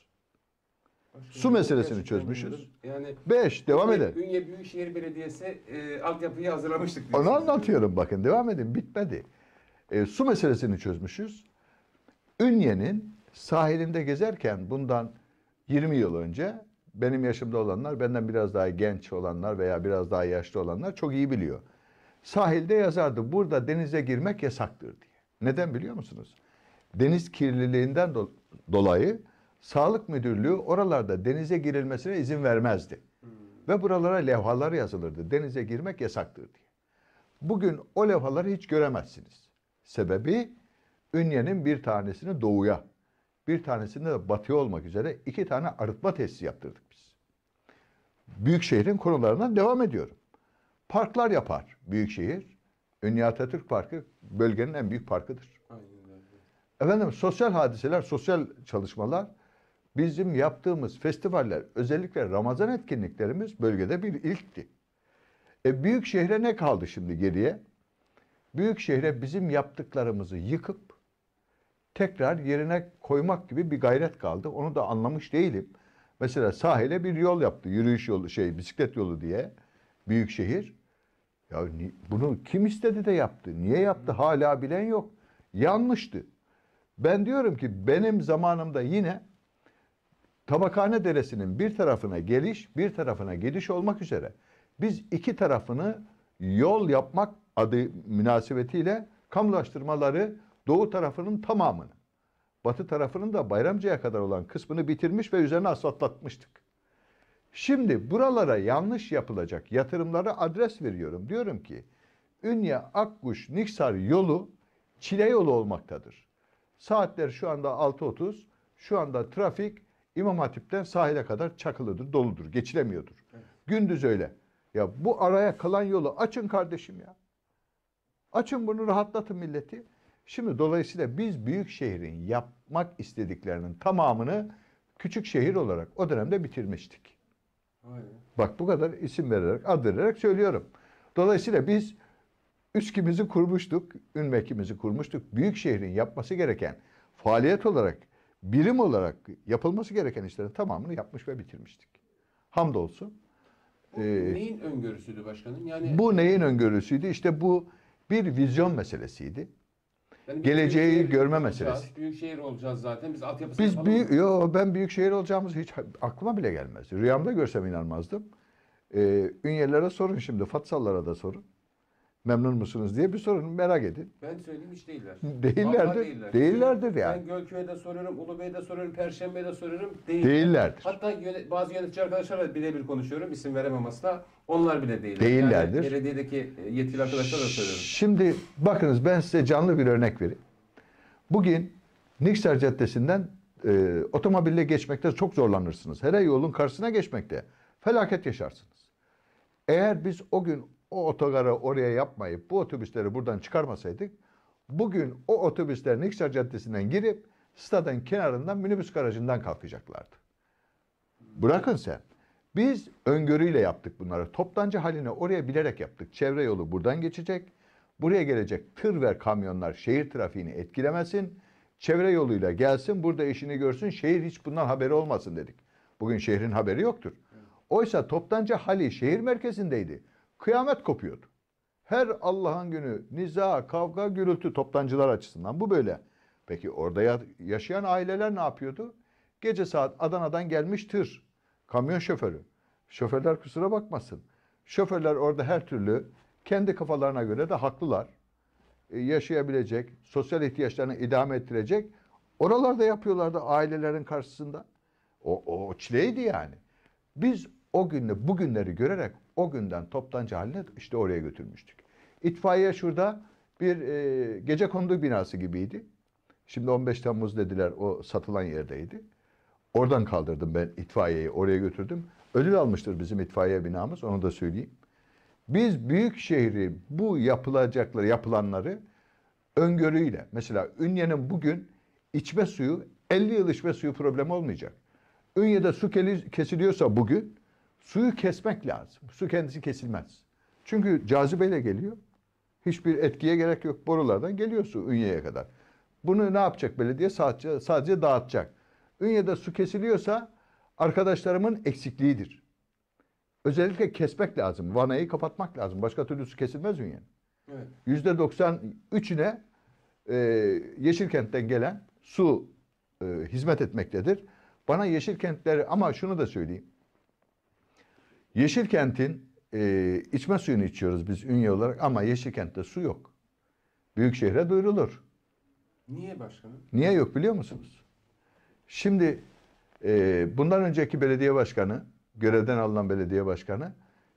S2: Su meselesini çözmüşüz.
S1: Yani
S2: Beş, devam
S1: Ünye,
S2: edelim.
S1: Ünye Büyükşehir Belediyesi e, altyapıyı hazırlamıştık.
S2: Onu
S1: diyorsunuz.
S2: anlatıyorum bakın. Devam edin. Bitmedi. E, su meselesini çözmüşüz. Ünye'nin sahilinde gezerken bundan yirmi yıl önce benim yaşımda olanlar, benden biraz daha genç olanlar veya biraz daha yaşlı olanlar çok iyi biliyor. Sahilde yazardı burada denize girmek yasaktır diye. Neden biliyor musunuz? Deniz kirliliğinden do- dolayı Sağlık Müdürlüğü oralarda denize girilmesine izin vermezdi. Hmm. Ve buralara levhalar yazılırdı. Denize girmek yasaktır diye. Bugün o levhaları hiç göremezsiniz. Sebebi Ünye'nin bir tanesini doğuya, bir tanesini de batıya olmak üzere iki tane arıtma tesisi yaptırdık biz. Büyükşehir'in konularından devam ediyorum. Parklar yapar Büyükşehir. Ünye Atatürk Parkı bölgenin en büyük parkıdır.
S1: Aynen öyle.
S2: Efendim sosyal hadiseler, sosyal çalışmalar, bizim yaptığımız festivaller, özellikle Ramazan etkinliklerimiz bölgede bir ilkti. E, Büyükşehir'e ne kaldı şimdi geriye? Büyükşehir'e bizim yaptıklarımızı yıkıp tekrar yerine koymak gibi bir gayret kaldı. Onu da anlamış değilim. Mesela sahile bir yol yaptı, yürüyüş yolu, şey bisiklet yolu diye Büyükşehir. Ya bunu kim istedi de yaptı? Niye yaptı? Hala bilen yok. Yanlıştı. Ben diyorum ki benim zamanımda yine Tabakhane Deresi'nin bir tarafına geliş, bir tarafına gidiş olmak üzere biz iki tarafını yol yapmak adı münasebetiyle kamulaştırmaları doğu tarafının tamamını, batı tarafının da Bayramcı'ya kadar olan kısmını bitirmiş ve üzerine asfaltlatmıştık. Şimdi buralara yanlış yapılacak yatırımlara adres veriyorum. Diyorum ki Ünye, Akkuş, Niksar yolu çile yolu olmaktadır. Saatler şu anda altı otuz. Şu anda trafik İmam Hatip'ten sahile kadar çakılıdır, doludur, geçilemiyordur. Evet. Gündüz öyle. Ya bu araya kalan yolu açın kardeşim ya. Açın bunu, rahatlatın milleti. Şimdi dolayısıyla biz büyük şehrin yapmak istediklerinin tamamını küçük şehir olarak o dönemde bitirmiştik.
S1: Aynen.
S2: Bak bu kadar isim vererek, ad vererek söylüyorum. Dolayısıyla biz üskimizi kurmuştuk, ünmekimizi kurmuştuk. Büyük şehrin yapması gereken faaliyet olarak, birim olarak yapılması gereken işlerin tamamını yapmış ve bitirmiştik. Hamdolsun.
S1: Bu
S2: Ee,
S1: neyin öngörüsüydü başkanım? Yani
S2: bu neyin öngörüsüydü? İşte bu bir vizyon meselesiydi.
S1: yani
S2: Geleceği
S1: büyükşehir
S2: görme
S1: olacağız,
S2: meselesi.
S1: Büyükşehir olacağız zaten. Biz altyapısını
S2: Biz
S1: yapalım
S2: büyük,
S1: mı?
S2: yo ben büyük şehir olacağımız hiç aklıma bile gelmez. Rüyamda görsem inanmazdım. Ee, Ünyelilere sorun şimdi, Fatsallara da sorun. Memnun musunuz diye bir sorun, merak edin.
S1: Ben söyleyeyim hiç değiller.
S2: Değillerdir.
S1: Vallahi değiller.
S2: Değillerdir yani.
S1: Ben Gölköy'de soruyorum, Ulubey'de soruyorum, Perşembe'de soruyorum. Değil.
S2: Değillerdir.
S1: Hatta yöne- bazı yönetici arkadaşlarla birebir konuşuyorum. İsim veremem asla. Onlar bile değiller.
S2: Değillerdir.
S1: Yani belediyedeki yetkili arkadaşlarla da soruyorum.
S2: Şimdi bakınız ben size canlı bir örnek vereyim. Bugün Niksar Caddesi'nden e, otomobille geçmekte çok zorlanırsınız. Her yolun karşısına geçmekte felaket yaşarsınız. Eğer biz o gün o otogarı oraya yapmayıp bu otobüsleri buradan çıkarmasaydık, bugün o otobüsler Niksar Caddesi'nden girip stadın kenarından minibüs garajından kalkacaklardı. Bırakın sen. Biz öngörüyle yaptık bunları. Toptancı haline oraya bilerek yaptık. Çevre yolu buradan geçecek. Buraya gelecek tır ve kamyonlar şehir trafiğini etkilemesin. Çevre yoluyla gelsin, burada işini görsün. Şehir hiç bundan haberi olmasın dedik. Bugün şehrin haberi yoktur. Oysa Toptancı hali şehir merkezindeydi. Kıyamet kopuyordu. Her Allah'ın günü niza, kavga, gürültü toptancılar açısından. Bu böyle. Peki orada yaşayan aileler ne yapıyordu? Gece saat Adana'dan gelmiş tır. Kamyon şoförü. Şoförler kusura bakmasın. Şoförler orada her türlü kendi kafalarına göre de haklılar. E, yaşayabilecek, sosyal ihtiyaçlarını idame ettirecek Oralarda yapıyorlardı ailelerin karşısında. O, o çileydi yani. Biz o günle bugünleri görerek o günden toptancı haline işte oraya götürmüştük. İtfaiye şurada bir e, gecekondu binası gibiydi. Şimdi on beş Temmuz dediler, o satılan yerdeydi. Oradan kaldırdım ben itfaiyeyi, oraya götürdüm. Ödül almıştır bizim itfaiye binamız, onu da söyleyeyim. Biz büyük şehri bu yapılacakları, yapılanları öngörüyle, mesela Ünye'nin bugün içme suyu, elli yıl içme suyu problemi olmayacak. Ünye'de su kesiliyorsa bugün suyu kesmek lazım. Su kendisi kesilmez. Çünkü cazibeyle geliyor. Hiçbir etkiye gerek yok. Borulardan geliyor su Ünye'ye kadar. Bunu ne yapacak belediye? Sadece, sadece dağıtacak. Ünye'de su kesiliyorsa arkadaşlarımın eksikliğidir. Özellikle kesmek lazım. Vanayı kapatmak lazım. Başka türlü su kesilmez Ünye'nin. Evet. yüzde doksan üçüne e, Yeşilkent'ten gelen su e, hizmet etmektedir. Bana Yeşilkentleri, ama şunu da söyleyeyim. Yeşilkent'in e, içme suyunu içiyoruz biz Ünye olarak, ama Yeşilkent'te su yok. Büyükşehir'e duyurulur.
S1: Niye başkanım?
S2: Niye yok biliyor musunuz? Şimdi e, bundan önceki belediye başkanı, görevden alınan belediye başkanı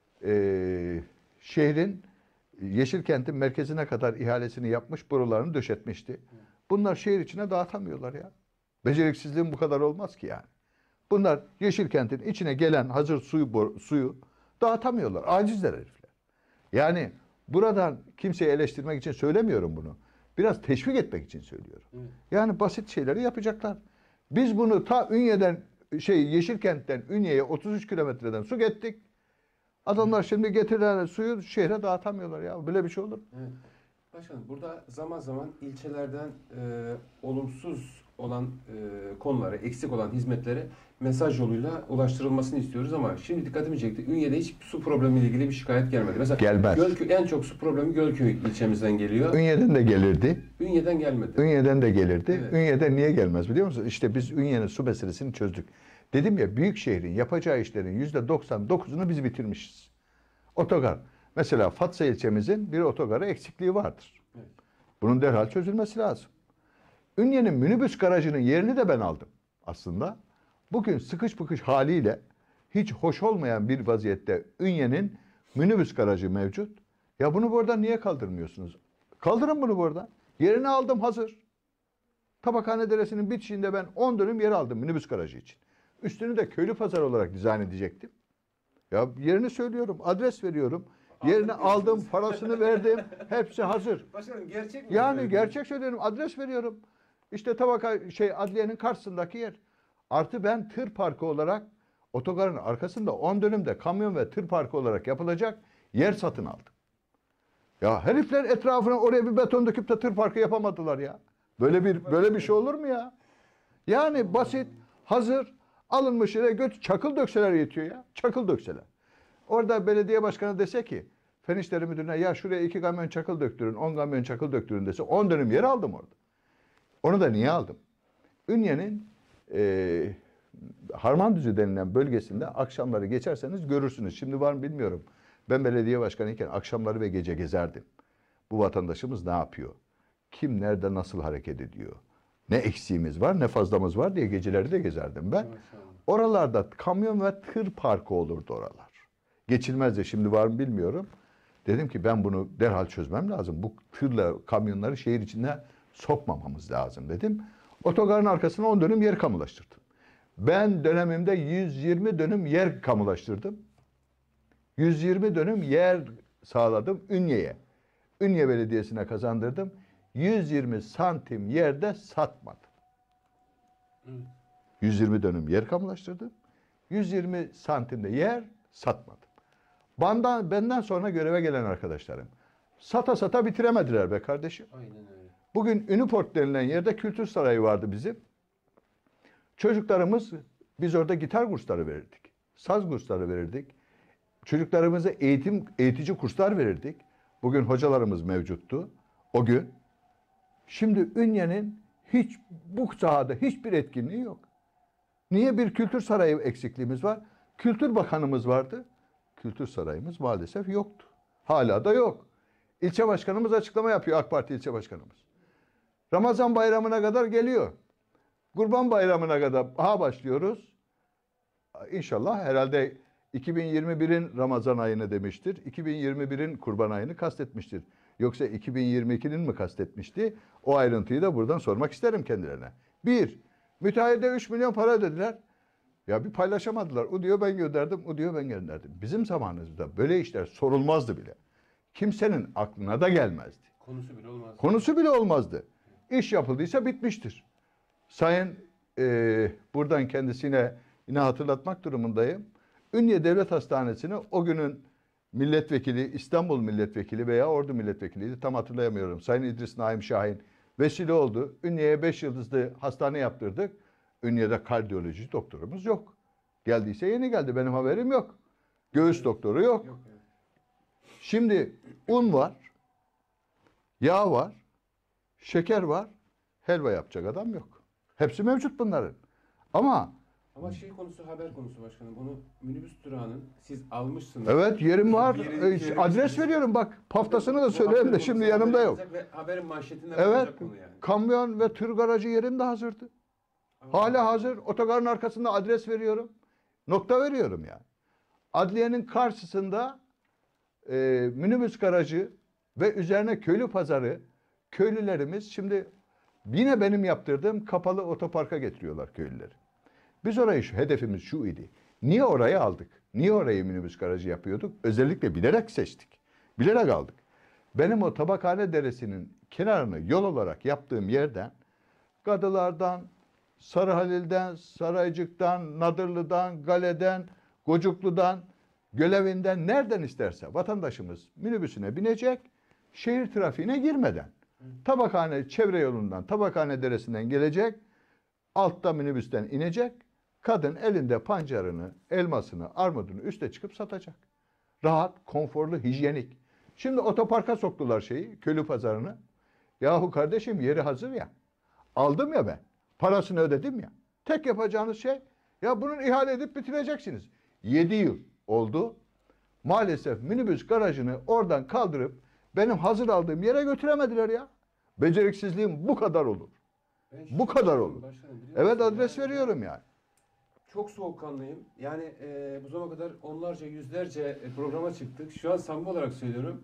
S2: e, şehrin, Yeşilkent'in merkezine kadar ihalesini yapmış, borularını döşetmişti. Bunlar şehir içine dağıtamıyorlar ya. Beceriksizliğin bu kadar olmaz ki yani. Bunlar Yeşilkent'in içine gelen hazır suyu suyu dağıtamıyorlar. Acizler herifler. Yani buradan kimseyi eleştirmek için söylemiyorum bunu. Biraz teşvik etmek için söylüyorum. Evet. Yani basit şeyleri yapacaklar. Biz bunu ta Ünye'den, şey Yeşilkent'ten Ünye'ye otuz üç kilometreden su gettik. Adamlar şimdi getirilen suyu şehre dağıtamıyorlar ya. Böyle bir şey olur mu?
S1: Evet. Başkanım, burada zaman zaman ilçelerden e, olumsuz olan e, konuları, eksik olan hizmetlere mesaj yoluyla ulaştırılmasını istiyoruz, ama şimdi dikkatimi çekti. Ünye'de hiç su problemiyle ilgili bir şikayet gelmedi. Mesela
S2: Gelmez.
S1: Gölköy, en çok su problemi Gölköy ilçemizden geliyor.
S2: Ünye'den de gelirdi.
S1: Ünye'den gelmedi.
S2: Ünye'den de gelirdi.
S1: Evet.
S2: Ünye'den niye gelmez biliyor musunuz? İşte biz Ünye'nin su meselesini çözdük. Dedim ya, büyük şehrin yapacağı işlerin yüzde doksan dokuzunu biz bitirmişiz. Otogar. Mesela Fatsa ilçemizin bir otogarı eksikliği vardır. Evet. Bunun derhal çözülmesi lazım. Ünye'nin minibüs garajının yerini de ben aldım aslında. Bugün sıkış pıkış haliyle hiç hoş olmayan bir vaziyette Ünye'nin minibüs garajı mevcut. Ya bunu buradan niye kaldırmıyorsunuz? Kaldırın bunu buradan. Yerini aldım, hazır. Tabakhane Deresi'nin bitişinde ben on dönüm yer aldım minibüs garajı için. Üstünü de köylü pazar olarak dizayn edecektim. Ya yerini söylüyorum, adres veriyorum. Yerini aldım, parasını verdim. Hepsi hazır.
S1: Başkanım, gerçek mi?
S2: Yani gerçek söylüyorum, adres veriyorum. İşte tabaka şey adliyenin karşısındaki yer. Artı ben tır parkı olarak otogarın arkasında on dönümde kamyon ve tır parkı olarak yapılacak yer satın aldım. Ya herifler etrafına oraya bir beton döküp de tır parkı yapamadılar ya. Böyle bir böyle bir şey olur mu ya? Yani basit, hazır, alınmış yere götür, çakıl dökseler yetiyor ya. Çakıl dökseler. Orada belediye başkanı dese ki Fen İşleri Müdürü'ne, ya şuraya iki kamyon çakıl döktürün, on kamyon çakıl döktürün dese, on dönüm yer aldım orada. Onu da niye aldım? Ünye'nin e, Harmandüzü denilen bölgesinde akşamları geçerseniz görürsünüz. Şimdi var mı bilmiyorum. Ben belediye başkanıyken akşamları ve gece gezerdim. Bu vatandaşımız ne yapıyor? Kim nerede nasıl hareket ediyor? Ne eksiğimiz var, ne fazlamız var diye geceleri de gezerdim ben. Oralarda kamyon ve tır parkı olurdu oralar. Geçilmezdi, şimdi var mı bilmiyorum. Dedim ki ben bunu derhal çözmem lazım. Bu tırla kamyonları şehir içine sokmamamız lazım dedim. Otogarın arkasına on dönüm yer kamulaştırdım. Ben dönemimde yüz yirmi dönüm yer kamulaştırdım. yüz yirmi dönüm yer sağladım Ünye'ye. Ünye Belediyesi'ne kazandırdım. yüz yirmi santim yerde satmadım. yüz yirmi dönüm yer kamulaştırdım. yüz yirmi santimde yer satmadım. Bandan, benden sonra göreve gelen arkadaşlarım sata sata bitiremediler be kardeşim.
S1: Aynen öyle.
S2: Bugün Uniport denilen yerde kültür sarayı vardı bizim. Çocuklarımız, biz orada gitar kursları verirdik. Saz kursları verirdik. Çocuklarımıza eğitim, eğitici kurslar verirdik. Bugün hocalarımız mevcuttu o gün. Şimdi Ünye'nin hiç bu sahada hiçbir etkinliği yok. Niye? Bir kültür sarayı eksikliğimiz var. Kültür bakanımız vardı. Kültür sarayımız maalesef yoktu. Hala da yok. İlçe başkanımız açıklama yapıyor, AK Parti ilçe başkanımız. Ramazan bayramına kadar geliyor. Kurban Bayramı'na kadar ha başlıyoruz. İnşallah herhalde iki bin yirmi birin Ramazan ayını demiştir. iki bin yirmi birin Kurban ayını kastetmiştir. Yoksa iki bin yirmi ikinin mi kastetmişti? O ayrıntıyı da buradan sormak isterim kendilerine. Bir, müteahhide üç milyon para ödediler. Ya bir paylaşamadılar. O diyor ben gönderdim, o diyor ben gönderdim. Bizim zamanımızda böyle işler sorulmazdı bile. Kimsenin aklına da gelmezdi.
S1: Konusu bile olmaz.
S2: Konusu bile olmazdı. İş yapıldıysa bitmiştir. Sayın e, buradan kendisine yine hatırlatmak durumundayım. Ünye Devlet Hastanesi'ni o günün milletvekili, İstanbul milletvekili veya Ordu milletvekiliydi. Tam hatırlayamıyorum. Sayın İdris Naim Şahin vesile oldu. Ünye'ye beş yıldızlı hastane yaptırdık. Ünye'de kardiyoloji doktorumuz yok. Geldiyse yeni geldi. Benim haberim yok. Göğüs doktoru yok.
S1: Yok, evet.
S2: Şimdi un var, yağ var, şeker var, helva yapacak adam yok. Hepsi mevcut bunların. Ama
S1: Ama şey konusu, haber konusu başkanım. Onu minibüs durağının siz almışsınız.
S2: evet yerim var.
S1: Yeri-
S2: E,
S1: yeri-
S2: adres veriyorum bak. Haftasını da
S1: Bu
S2: söyleyeyim de
S1: haber
S2: şimdi
S1: konusu,
S2: yanımda
S1: haber
S2: yok.
S1: olacak ve haberin manşetinde
S2: Evet.
S1: olacak konu yani.
S2: Kamyon ve tır garajı yerim de hazırdı. Hala hazır. Otogarın arkasında adres veriyorum. Nokta veriyorum yani. Adliyenin karşısında e, minibüs garajı ve üzerine köylü pazarı. Köylülerimiz şimdi yine benim yaptırdığım kapalı otoparka getiriyorlar köylüleri. Biz orayı şu hedefimiz şu idi. Niye orayı aldık? Niye orayı minibüs garajı yapıyorduk? Özellikle bilerek seçtik. Bilerek aldık. Benim o Tabakhane Deresi'nin kenarını yol olarak yaptığım yerden Kadılardan, Sarıhalil'den, Saraycık'tan, Nadırlı'dan, Gale'den, Gocuklu'dan, Gölevinden nereden isterse vatandaşımız minibüsüne binecek, şehir trafiğine girmeden. Tabakhane çevre yolundan, Tabakhane Deresi'nden gelecek, altta minibüsten inecek, kadın elinde pancarını, elmasını, armudunu üste çıkıp satacak. Rahat, konforlu, hijyenik. Şimdi otoparka soktular şeyi, köylü pazarını. Yahu kardeşim yeri hazır ya. Aldım ya ben. Parasını ödedim ya. Tek yapacağınız şey ya bunun ihale edip bitireceksiniz. yedi yıl oldu. Maalesef minibüs garajını oradan kaldırıp benim hazır aldığım yere götüremediler ya. Beceriksizliğim bu kadar olur.
S1: Ben
S2: Bu kadar olur.
S1: başkanım, biliyor
S2: Evet
S1: musun?
S2: adres
S1: Yani
S2: veriyorum yani.
S1: Çok soğukkanlıyım. Yani e, bu zamana kadar onlarca, yüzlerce e, programa çıktık. Şu an samimi olarak söylüyorum.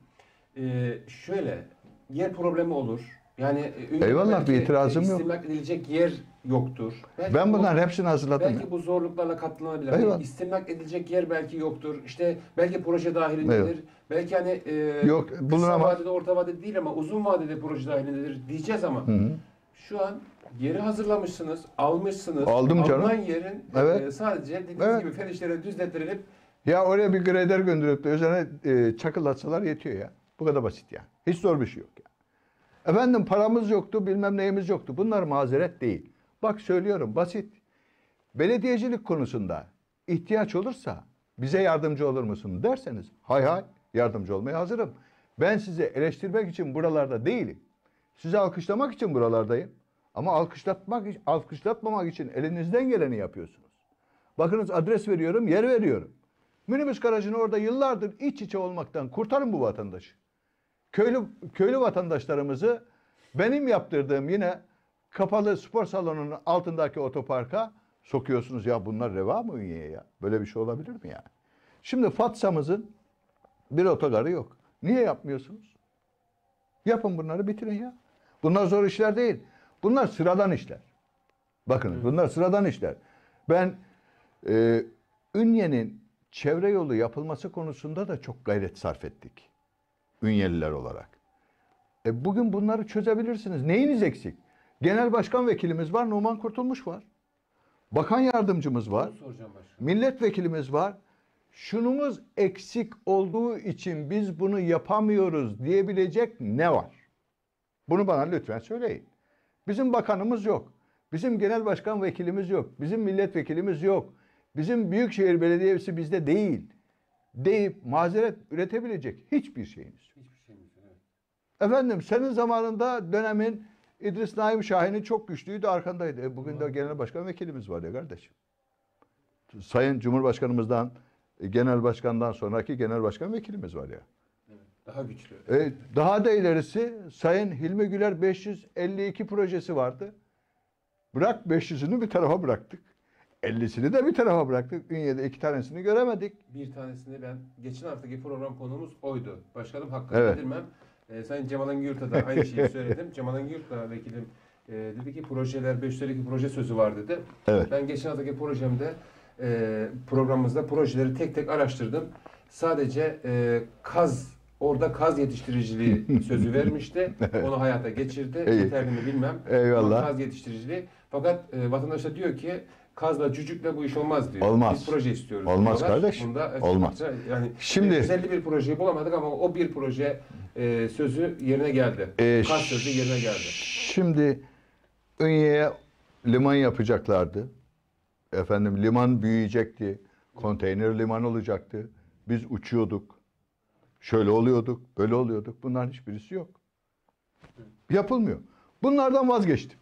S1: E, şöyle, yer problemi olur. Yani e, ünlü
S2: Eyvallah,
S1: belki,
S2: bir itirazım
S1: e,
S2: yok.
S1: istimlak edilecek yer yoktur. Belki
S2: Ben
S1: bu-
S2: bunların hepsini hazırladım.
S1: Belki
S2: ya.
S1: bu zorluklarla katlanabilir.
S2: Eyvallah.
S1: Yani istimlak edilecek yer belki yoktur. İşte belki proje dahilindedir.
S2: Evet.
S1: Belki hani e,
S2: Yok,
S1: kısa
S2: bulunamaz.
S1: vadede, orta vadede değil ama uzun vadede proje dahilindedir diyeceğiz ama
S2: Hı hı.
S1: şu an yeri hazırlamışsınız, almışsınız.
S2: Aldım canım.
S1: Alınan yerin
S2: Evet.
S1: e, sadece dediğiniz
S2: Evet.
S1: gibi ferişlere düzlettirilip
S2: Ya oraya bir grader gönderip de üzerine e, çakıllatsalar yetiyor ya. Bu kadar basit yani. Hiç zor bir şey yok ya. Efendim paramız yoktu, bilmem neyimiz yoktu. Bunlar mazeret değil. Bak söylüyorum basit. Belediyecilik konusunda ihtiyaç olursa bize yardımcı olur musun derseniz hay hay yardımcı olmaya hazırım. Ben sizi eleştirmek için buralarda değilim. Sizi alkışlamak için buralardayım. Ama alkışlatmak, alkışlatmamak için elinizden geleni yapıyorsunuz. Bakınız adres veriyorum, yer veriyorum. Minibüs garajını orada yıllardır iç içe olmaktan kurtarın bu vatandaşı. Köylü, köylü vatandaşlarımızı benim yaptırdığım yine kapalı spor salonunun altındaki otoparka sokuyorsunuz. Ya bunlar reva mı Ünye'ye ya? Böyle bir şey olabilir mi yani? Şimdi Fatsa'mızın bir otogarı yok. Niye yapmıyorsunuz? Yapın bunları bitirin ya. Bunlar zor işler değil. Bunlar sıradan işler. Bakın bunlar sıradan işler. Ben e, Ünye'nin çevre yolu yapılması konusunda da çok gayret sarf ettik. Ünyeliler olarak. E bugün bunları çözebilirsiniz. Neyiniz eksik? Genel başkan vekilimiz var, Numan Kurtulmuş var. Bakan yardımcımız var.
S1: bunu soracağım başkanım.
S2: Milletvekilimiz var. Şunumuz eksik olduğu için biz bunu yapamıyoruz diyebilecek ne var? Bunu bana lütfen söyleyin. Bizim bakanımız yok. Bizim genel başkan vekilimiz yok. Bizim milletvekilimiz yok. Bizim büyükşehir belediyesi bizde değil. Deyip mazeret üretebilecek hiçbir şeyimiz yok.
S1: Hiçbir şeyimiz yok. Evet.
S2: Efendim senin zamanında dönemin İdris Naim Şahin'i çok güçlüydü, arkandaydı. E, bugün de genel başkan vekilimiz var ya kardeşim. Sayın Cumhurbaşkanımızdan, e, genel başkandan sonraki genel başkan vekilimiz var ya.
S1: Evet. Daha güçlü.
S2: E, daha da ilerisi Sayın Hilmi Güler beş yüz elli iki projesi vardı. Bırak beş yüzünü bir tarafa bıraktık. ellisini de bir tarafa bıraktık. Ünye'de iki tanesini göremedik.
S1: Bir tanesini ben, geçen haftaki program konuğumuz oydu. Başkanım hakkını
S2: Evet.
S1: bildirmem. Ee, Sayın Cemal Engiyurt'a da aynı şeyi söyledim. Cemal Engiyurt da vekilim e, dedi ki projeler, beş yüz elli iki proje sözü var dedi.
S2: Evet.
S1: Ben geçen haftaki projemde e, programımızda projeleri tek tek araştırdım. Sadece e, kaz, orada kaz yetiştiriciliği sözü vermişti. Onu hayata geçirdi.
S2: İyi.
S1: Yeterli mi bilmem.
S2: Eyvallah.
S1: Ama kaz yetiştiriciliği. Fakat e, vatandaş da diyor ki kazla cücükle bu iş olmaz diyor.
S2: Olmaz.
S1: Biz proje istiyoruz.
S2: Olmaz
S1: diyorlar.
S2: kardeş.
S1: Bunda
S2: Olmaz.
S1: yani
S2: Şimdi-
S1: yüz elli bir projeyi bulamadık ama o bir proje e, sözü yerine geldi.
S2: Ee,
S1: Kaz sözü yerine geldi.
S2: Şimdi Ünye'ye liman yapacaklardı. Efendim liman büyüyecekti. Konteyner liman olacaktı. Biz uçuyorduk. Şöyle oluyorduk, böyle oluyorduk. Bunların hiçbirisi yok. Yapılmıyor. Bunlardan vazgeçtim.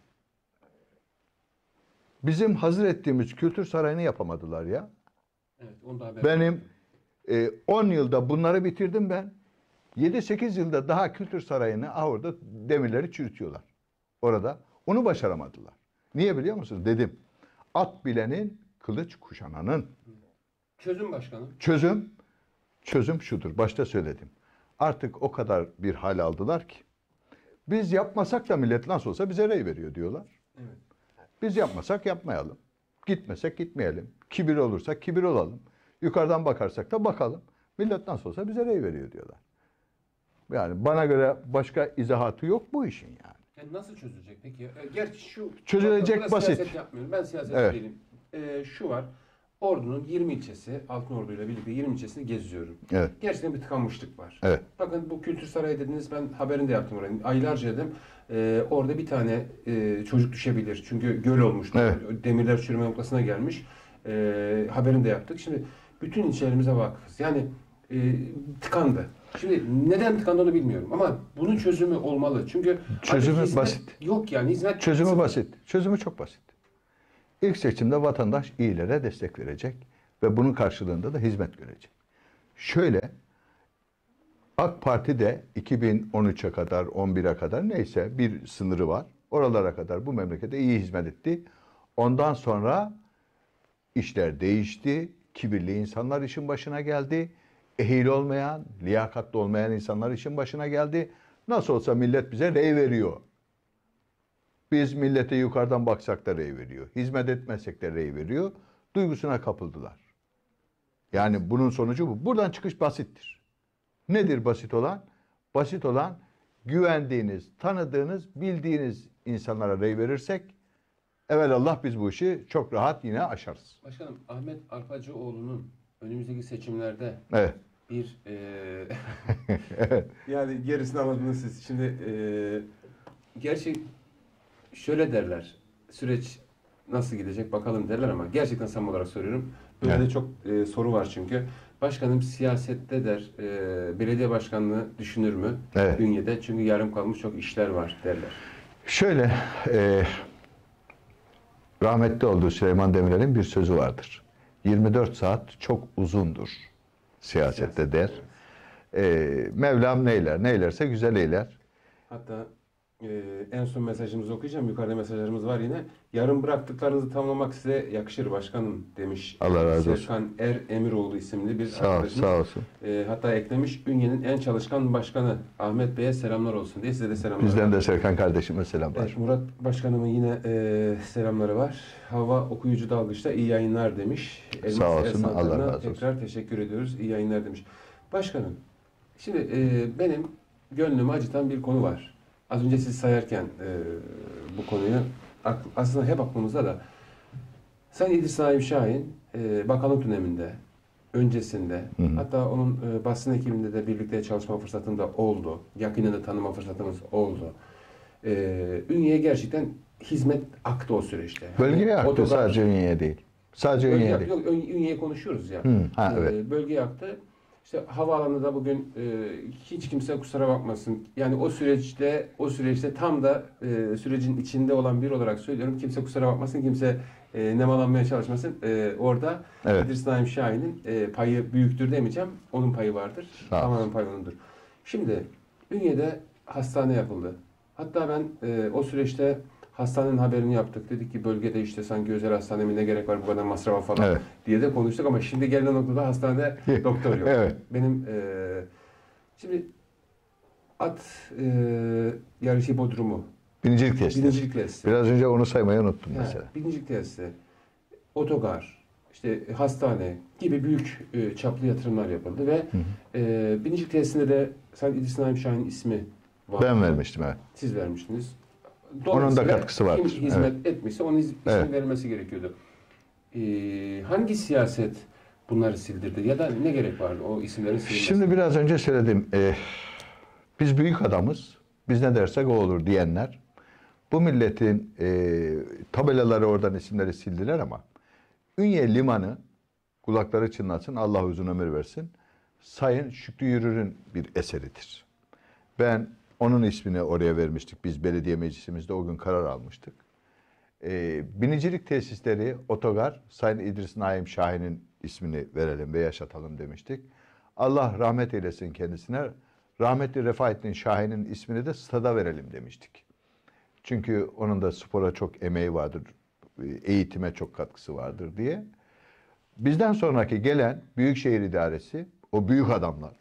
S2: Bizim hazır ettiğimiz kültür sarayını yapamadılar ya.
S1: Evet, onu da haber
S2: Benim e, on yılda bunları bitirdim ben. yedi sekiz yılda daha kültür sarayını ah orada demirleri çürütüyorlar. Orada. Onu başaramadılar. Niye biliyor musunuz? Dedim. At bilenin, kılıç kuşananın.
S1: Çözüm başkanım.
S2: Çözüm, çözüm şudur. Başta söyledim. Artık o kadar bir hal aldılar ki. Biz yapmasak da millet nasıl olsa bize rey veriyor diyorlar.
S1: Evet.
S2: Biz yapmasak yapmayalım. Gitmesek gitmeyelim. Kibir olursak kibir olalım. Yukarıdan bakarsak da bakalım. Millet nasıl olsa bize rey veriyor diyorlar. Yani bana göre başka izahatı yok bu işin yani.
S1: Yani nasıl çözülecek peki? E, Gerçi şu...
S2: Çözülecek
S1: Burada
S2: basit.
S1: Siyaset yapmıyorum. Ben siyaset
S2: Evet.
S1: değilim. E, şu var. Ordu'nun yirmi ilçesi, Altınordu ile birlikte yirmi ilçesini geziyorum.
S2: Evet.
S1: Gerçekten bir tıkanmışlık var.
S2: Evet.
S1: Bakın bu kültür sarayı dediniz, ben haberini de yaptım orayı. Aylarca dedim. E, orada bir tane e, çocuk düşebilir. Çünkü göl olmuş.
S2: Evet.
S1: Demirler çürüme noktasına gelmiş. E, haberini de yaptık. Şimdi bütün ilçelerimize bakıyoruz. Yani e, tıkandı. Şimdi neden tıkandığını bilmiyorum ama bunun çözümü olmalı. Çünkü
S2: Çözümü
S1: hizmet
S2: basit.
S1: Yok yani hizmet.
S2: Çözümü basit. Çözümü çok basit. İlk seçimde vatandaş iyilere destek verecek ve bunun karşılığında da hizmet görecek. Şöyle, AK Parti de iki bin on üçe kadar, on bire kadar neyse bir sınırı var. Oralara kadar bu memlekete iyi hizmet etti. Ondan sonra işler değişti. Kibirli insanlar işin başına geldi. Ehil olmayan, liyakatli olmayan insanlar işin başına geldi. Nasıl olsa millet bize rey veriyor. Biz millete yukarıdan baksak da rey veriyor. Hizmet etmezsek de rey veriyor. Duygusuna kapıldılar. Yani bunun sonucu bu. Buradan çıkış basittir. Nedir basit olan? Basit olan güvendiğiniz, tanıdığınız, bildiğiniz insanlara rey verirsek evelallah biz bu işi çok rahat yine aşarız.
S1: Başkanım, Ahmet Arpacıoğlu'nun önümüzdeki seçimlerde
S2: Evet.
S1: bir e,
S2: Evet.
S1: yani gerisini anladınız siz. Şimdi e, gerçi şöyle derler. Süreç nasıl gidecek bakalım derler ama gerçekten samimi olarak soruyorum. Böyle
S2: Evet.
S1: de çok e, soru var çünkü. Başkanım siyasette der, e, belediye başkanlığı düşünür mü?
S2: Evet.
S1: Ünye'de çünkü yarım kalmış çok işler var derler.
S2: Şöyle, e, rahmetli olduğu Süleyman Demirel'in bir sözü vardır. yirmi dört saat çok uzundur siyasette der. E, Mevlam neyler, neylerse güzel eyler.
S1: Hatta e, en son mesajımızı okuyacağım. Yukarıda mesajlarımız var yine. Yarın bıraktıklarınızı tamamlamak size yakışır başkanım demiş.
S2: Allah razı olsun.
S1: Serkan Er Emiroğlu isimli bir
S2: Sağ, ol,
S1: arkadaşımız.
S2: sağ olsun.
S1: E, hatta eklemiş Ünye'nin en çalışkan başkanı Ahmet Bey'e selamlar olsun diye size de selamlar.
S2: Bizden de Serkan kardeşime selamlar.
S1: Evet, Murat Başkanımın yine e, selamları var. Hava okuyucu dalgıçta iyi yayınlar demiş. Elmas
S2: Sağ olsun,
S1: Ersan
S2: Allah
S1: adına
S2: razı olsun.
S1: Tekrar teşekkür ediyoruz. İyi yayınlar demiş. Başkanım, şimdi e, benim gönlümü acıtan bir konu var. Az önce siz sayarken e, bu konuyu ak- aslında hep aklımızda da Sayın İdris Naim Şahin e, bakanlık döneminde öncesinde
S2: Hı hı.
S1: hatta onun e, basın ekibinde de birlikte çalışma fırsatında oldu. Yakinen de tanıma fırsatımız oldu. E, Ünye'ye gerçekten hizmet aktı o süreçte.
S2: Bölgeye
S1: Yani
S2: aktı,
S1: otogar-
S2: sadece Ünye'ye değil. Sadece
S1: Bölge
S2: Ünye'ye
S1: aktı.
S2: değil.
S1: Yok, Ön- Ünye'yi konuşuyoruz ya.
S2: Hı, ha,
S1: E,
S2: evet.
S1: Bölgeye aktı. İşte havaalanında bugün e, hiç kimse kusura bakmasın. Yani o süreçte o süreçte tam da e, sürecin içinde olan biri olarak söylüyorum. Kimse kusura bakmasın. Kimse e, nemalanmaya çalışmasın. E, orada
S2: Evet.
S1: İdris Naim Şahin'in e, payı büyüktür demeyeceğim. Onun payı vardır.
S2: Sağ olsun.
S1: Tamamen payı onundur. Şimdi Ünye'de hastane yapıldı. Hatta ben e, o süreçte hastanenin haberini yaptık. Dedik ki bölgede işte sanki özel hastane mi, ne gerek var bu kadar masrafa falan
S2: Evet.
S1: diye de konuştuk ama şimdi gelinen noktada hastanede doktor yok.
S2: Evet.
S1: Benim e, şimdi at e, yarışı hipodromu,
S2: Binicilik testi.
S1: binicilik tesisi.
S2: Biraz önce onu saymayı unuttum
S1: Ha,
S2: mesela.
S1: binicilik tesisi, otogar, işte hastane gibi büyük e, çaplı yatırımlar yapıldı ve
S2: Hı hı.
S1: e, binicilik tesisinde de Sayın İdris Naim Şahin ismi var.
S2: Ben vermiştim, evet.
S1: Siz vermiştiniz.
S2: Onun da katkısı vardır.
S1: Kim hizmet etmişse onun ismi
S2: Evet.
S1: verilmesi gerekiyordu. Ee, hangi siyaset bunları sildirdi ya da ne gerek vardı o isimlerin silinmesi?
S2: Şimdi biraz önce söyledim. E, biz büyük adamız, biz ne dersek o olur diyenler, bu milletin e, tabelaları, oradan isimleri sildiler ama Ünye Limanı, kulakları çınlasın, Allah uzun ömür versin, Sayın Şükrü Yürür'ün bir eseridir. Ben onun ismini oraya vermiştik. Biz belediye meclisimizde o gün karar almıştık. E, binicilik tesisleri, otogar, Sayın İdris Naim Şahin'in ismini verelim ve yaşatalım demiştik. Allah rahmet eylesin kendisine. Rahmetli Refaettin Şahin'in ismini de stada verelim demiştik. Çünkü onun da spora çok emeği vardır, eğitime çok katkısı vardır diye. Bizden sonraki gelen Büyükşehir İdaresi, o büyük adamlar,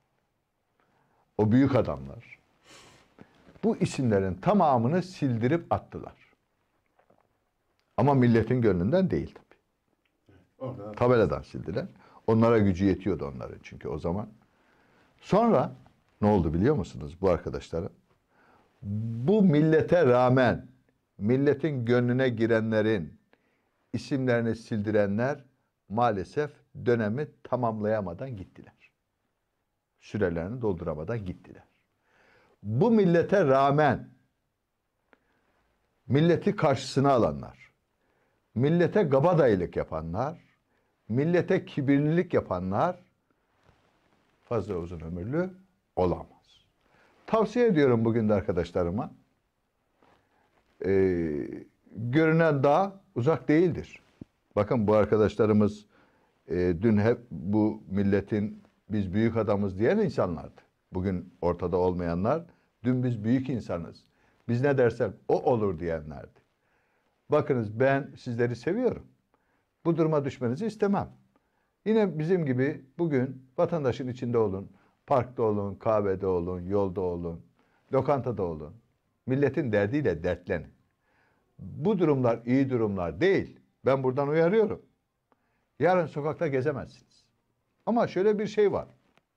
S2: o büyük adamlar bu isimlerin tamamını sildirip attılar. Ama milletin gönlünden değil tabii.
S1: Orada.
S2: Tabeladan sildiler. Onlara gücü yetiyordu onların çünkü o zaman. Sonra ne oldu biliyor musunuz bu arkadaşlara? Bu millete rağmen milletin gönlüne girenlerin isimlerini sildirenler maalesef dönemi tamamlayamadan gittiler. Sürelerini dolduramadan gittiler. Bu millete rağmen milleti karşısına alanlar, millete kabadayılık yapanlar, millete kibirlilik yapanlar fazla uzun ömürlü olamaz. Tavsiye ediyorum bugün de arkadaşlarıma. Ee, görünen dağ uzak değildir. Bakın bu arkadaşlarımız e, dün hep bu milletin biz büyük adamız diyen insanlardı. Bugün ortada olmayanlar, dün biz büyük insanız, biz ne dersek o olur diyenlerdi. Bakınız ben sizleri seviyorum. Bu duruma düşmenizi istemem. Yine bizim gibi bugün vatandaşın içinde olun, parkta olun, kahvede olun, yolda olun, lokantada olun. Milletin derdiyle dertlenin. Bu durumlar iyi durumlar değil. Ben buradan uyarıyorum. Yarın sokakta gezemezsiniz. Ama şöyle bir şey var.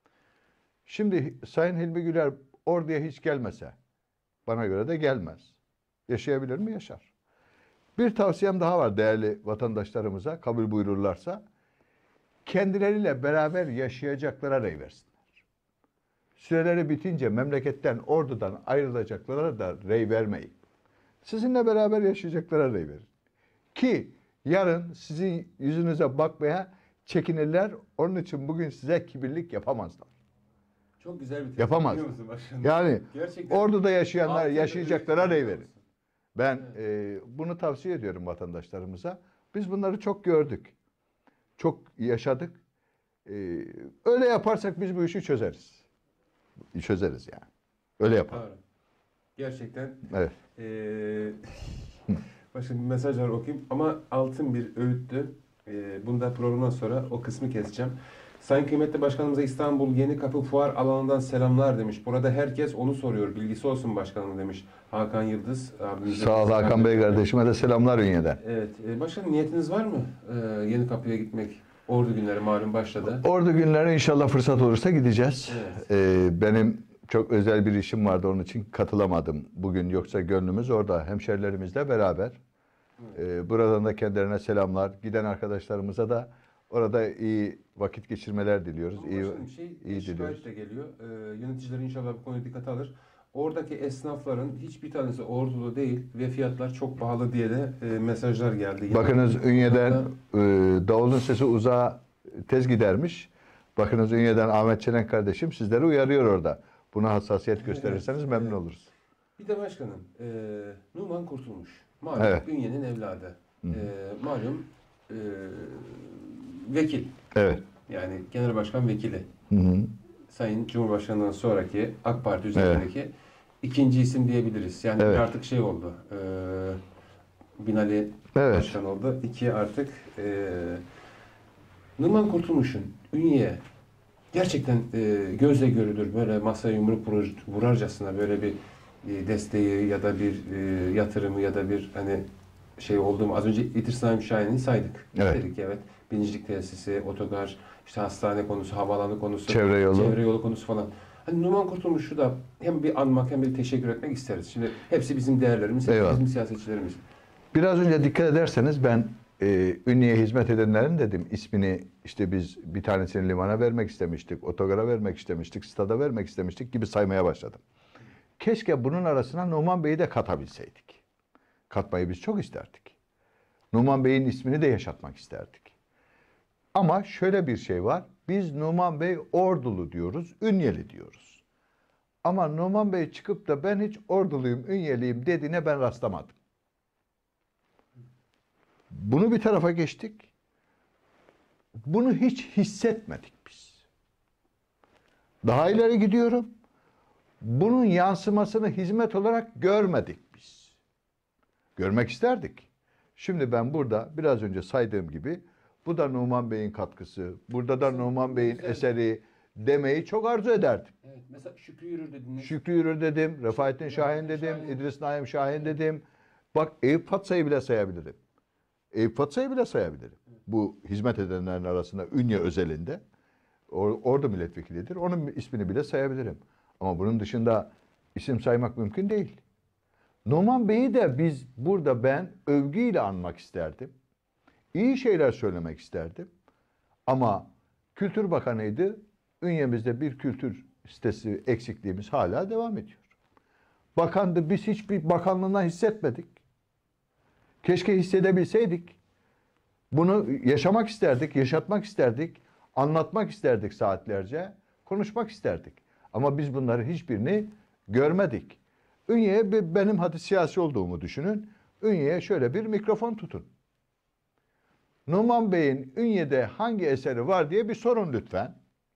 S2: Şimdi Sayın Hilmi Güler orduya hiç gelmese, bana göre de gelmez. Yaşayabilir mi? Yaşar. Bir tavsiyem daha var değerli vatandaşlarımıza, kabul buyururlarsa. Kendileriyle beraber yaşayacaklara rey versinler. Süreleri bitince memleketten, ordudan ayrılacaklara da rey vermeyin. Sizinle beraber yaşayacaklara rey verin. Ki yarın sizin yüzünüze bakmaya çekinirler. Onun için bugün size kibirlik yapamazlar.
S1: Çok güzel bir tespit,
S2: Yapamaz.
S1: biliyor musun başkanım?
S2: Yani
S1: Gerçekten
S2: orduda yaşayanlar
S1: altı
S2: yaşayacaklara
S1: yıldır
S2: rey verin. Ben e, bunu tavsiye ediyorum vatandaşlarımıza. Biz bunları çok gördük. Çok yaşadık. E, öyle yaparsak biz bu işi çözeriz. Çözeriz yani. Öyle yapalım.
S1: Doğru. Gerçekten.
S2: Evet.
S1: Ee, başka bir mesajlar okuyayım ama altın bir öğüttü. Ee, bunda programdan sonra o kısmı keseceğim. Sayın kıymetli başkanımıza İstanbul Yenikapı Fuar alanından selamlar demiş. Burada herkes onu soruyor. Bilgisi olsun başkanım demiş. Hakan Yıldız abimize.
S2: Sağ ol Hakan Bey kardeşime de selamlar Ünye'den.
S1: Evet. Ee, başkanım niyetiniz var mı? Ee, Yenikapı'ya gitmek. Ordu günleri malum başladı.
S2: Ordu günleri inşallah fırsat olursa gideceğiz.
S1: Evet.
S2: Ee, benim çok özel bir işim vardı, onun için katılamadım bugün. Yoksa gönlümüz orada, hemşerilerimizle beraber. Ee, buradan da kendilerine selamlar. Giden arkadaşlarımıza da orada iyi vakit geçirmeler diliyoruz.
S1: Ama
S2: İyi,
S1: başkanım, şey,
S2: iyi
S1: şikayet
S2: diliyoruz.
S1: de geliyor. Ee, yöneticiler inşallah bu konuya dikkat alır. Oradaki esnafların hiçbir tanesi ordulu değil ve fiyatlar çok pahalı diye de e, mesajlar geldi.
S2: Bakınız Ünye'den
S1: Burada-
S2: e, davulun sesi uzağa tez gidermiş. Bakınız Ünye'den Ahmet Çelen kardeşim sizleri uyarıyor orada. Buna hassasiyet gösterirseniz
S1: Evet,
S2: memnun
S1: evet.
S2: oluruz.
S1: Bir de başkanım, e, Numan Kurtulmuş. Malum
S2: Evet.
S1: Ünye'nin evladı.
S2: Hı.
S1: E, malum e, vekil.
S2: Evet.
S1: Yani genel başkan vekili.
S2: Hı hı.
S1: Sayın Cumhurbaşkanı'ndan sonraki AK Parti üzerindeki ikinci isim diyebiliriz. Yani
S2: Evet.
S1: artık şey oldu. E, Binali
S2: Evet.
S1: başkan oldu. İki artık e, Numan Kurtulmuş'un Ünye'ye gerçekten e, gözle görülür böyle masaya yumruk vurur, vurarcasına böyle bir e, desteği ya da bir e, yatırımı ya da bir hani şey oldu mu? Az önce İdris Naim Şahin'i saydık.
S2: Evet.
S1: Dedik evet. Binicilik tesisi, otogar, işte hastane konusu, havaalanı konusu,
S2: Çevre yolu.
S1: çevre yolu konusu falan. Hani Numan Kurtulmuş'u da hem bir anmak hem bir teşekkür etmek isteriz. Şimdi hepsi bizim değerlerimiz, hepsi
S2: Eyvallah.
S1: bizim siyasetçilerimiz.
S2: Biraz önce dikkat ederseniz ben e, Ünye'ye hizmet edenlerin dedim ismini işte biz bir tanesini limana vermek istemiştik, otogara vermek istemiştik, stada vermek istemiştik gibi saymaya başladım. Keşke bunun arasına Numan Bey'i de katabilseydik. Katmayı biz çok isterdik. Numan Bey'in ismini de yaşatmak isterdik. Ama şöyle bir şey var. Biz Numan Bey Ordulu diyoruz, Ünyeli diyoruz. Ama Numan Bey çıkıp da ben hiç Orduluyum, Ünyeliyim dediğine ben rastlamadım. Bunu bir tarafa geçtik. Bunu hiç hissetmedik biz. Daha ileri gidiyorum. Bunun yansımasını hizmet olarak görmedik biz. Görmek isterdik. Şimdi ben burada biraz önce saydığım gibi bu da Numan Bey'in katkısı, burada da Numan Bey'in eseri demeyi çok arzu ederdim.
S1: Evet, mesela Şükrü Yürür dediniz.
S2: Şükrü Yürür dedim, Refaettin Şahin dedim, İdris Naim Şahin dedim. Bak Eyüp Fatsa'yı bile sayabilirim. Eyüp Fatsa'yı bile sayabilirim. Bu hizmet edenlerin arasında Ünye özelinde. Or orada milletvekilidir. Onun ismini bile sayabilirim. Ama bunun dışında isim saymak mümkün değil. Numan Bey'i de biz burada ben övgüyle anmak isterdim. İyi şeyler söylemek isterdim. Ama Kültür Bakanı'ydı. Ünye'mizde bir kültür sitesi eksikliğimiz hala devam ediyor. Bakandı, biz hiçbir bakanlığından hissetmedik. Keşke hissedebilseydik. Bunu yaşamak isterdik, yaşatmak isterdik, anlatmak isterdik saatlerce, konuşmak isterdik. Ama biz bunları hiçbirini görmedik. Ünye'ye benim hadi siyasi olduğumu düşünün. Ünye'ye şöyle bir mikrofon tutun. Numan Bey'in Ünye'de hangi eseri var diye bir sorun lütfen.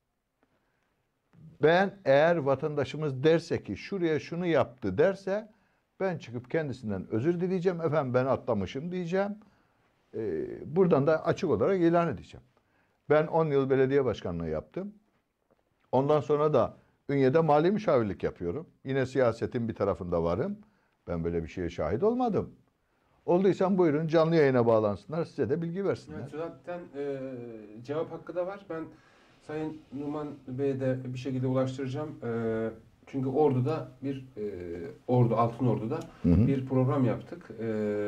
S2: Ben eğer vatandaşımız derse ki şuraya şunu yaptı derse ben çıkıp kendisinden özür dileyeceğim. Efendim ben atlamışım diyeceğim. Ee, buradan da açık olarak ilan edeceğim. Ben on yıl belediye başkanlığı yaptım. Ondan sonra da Ünye'de mali müşavirlik yapıyorum. Yine siyasetin bir tarafında varım. Ben böyle bir şeye şahit olmadım. Olduysan buyurun canlı yayına bağlansınlar. Size de bilgi versinler.
S1: Evet, zaten e, cevap hakkı da var. Ben Sayın Numan Bey'e de bir şekilde ulaştıracağım. E, çünkü Ordu'da bir e, Ordu, Altın Ordu'da
S2: Hı hı.
S1: bir program yaptık. E,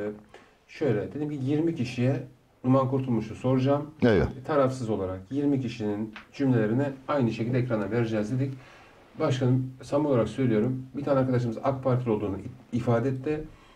S1: şöyle dedim ki yirmi kişiye Numan Kurtulmuş'u soracağım.
S2: Evet.
S1: Tarafsız olarak yirmi kişinin cümlelerini aynı şekilde ekrana vereceğiz dedik. Başkanım samimi olarak söylüyorum. Bir tane arkadaşımız AK Partili olduğunu ifade etti.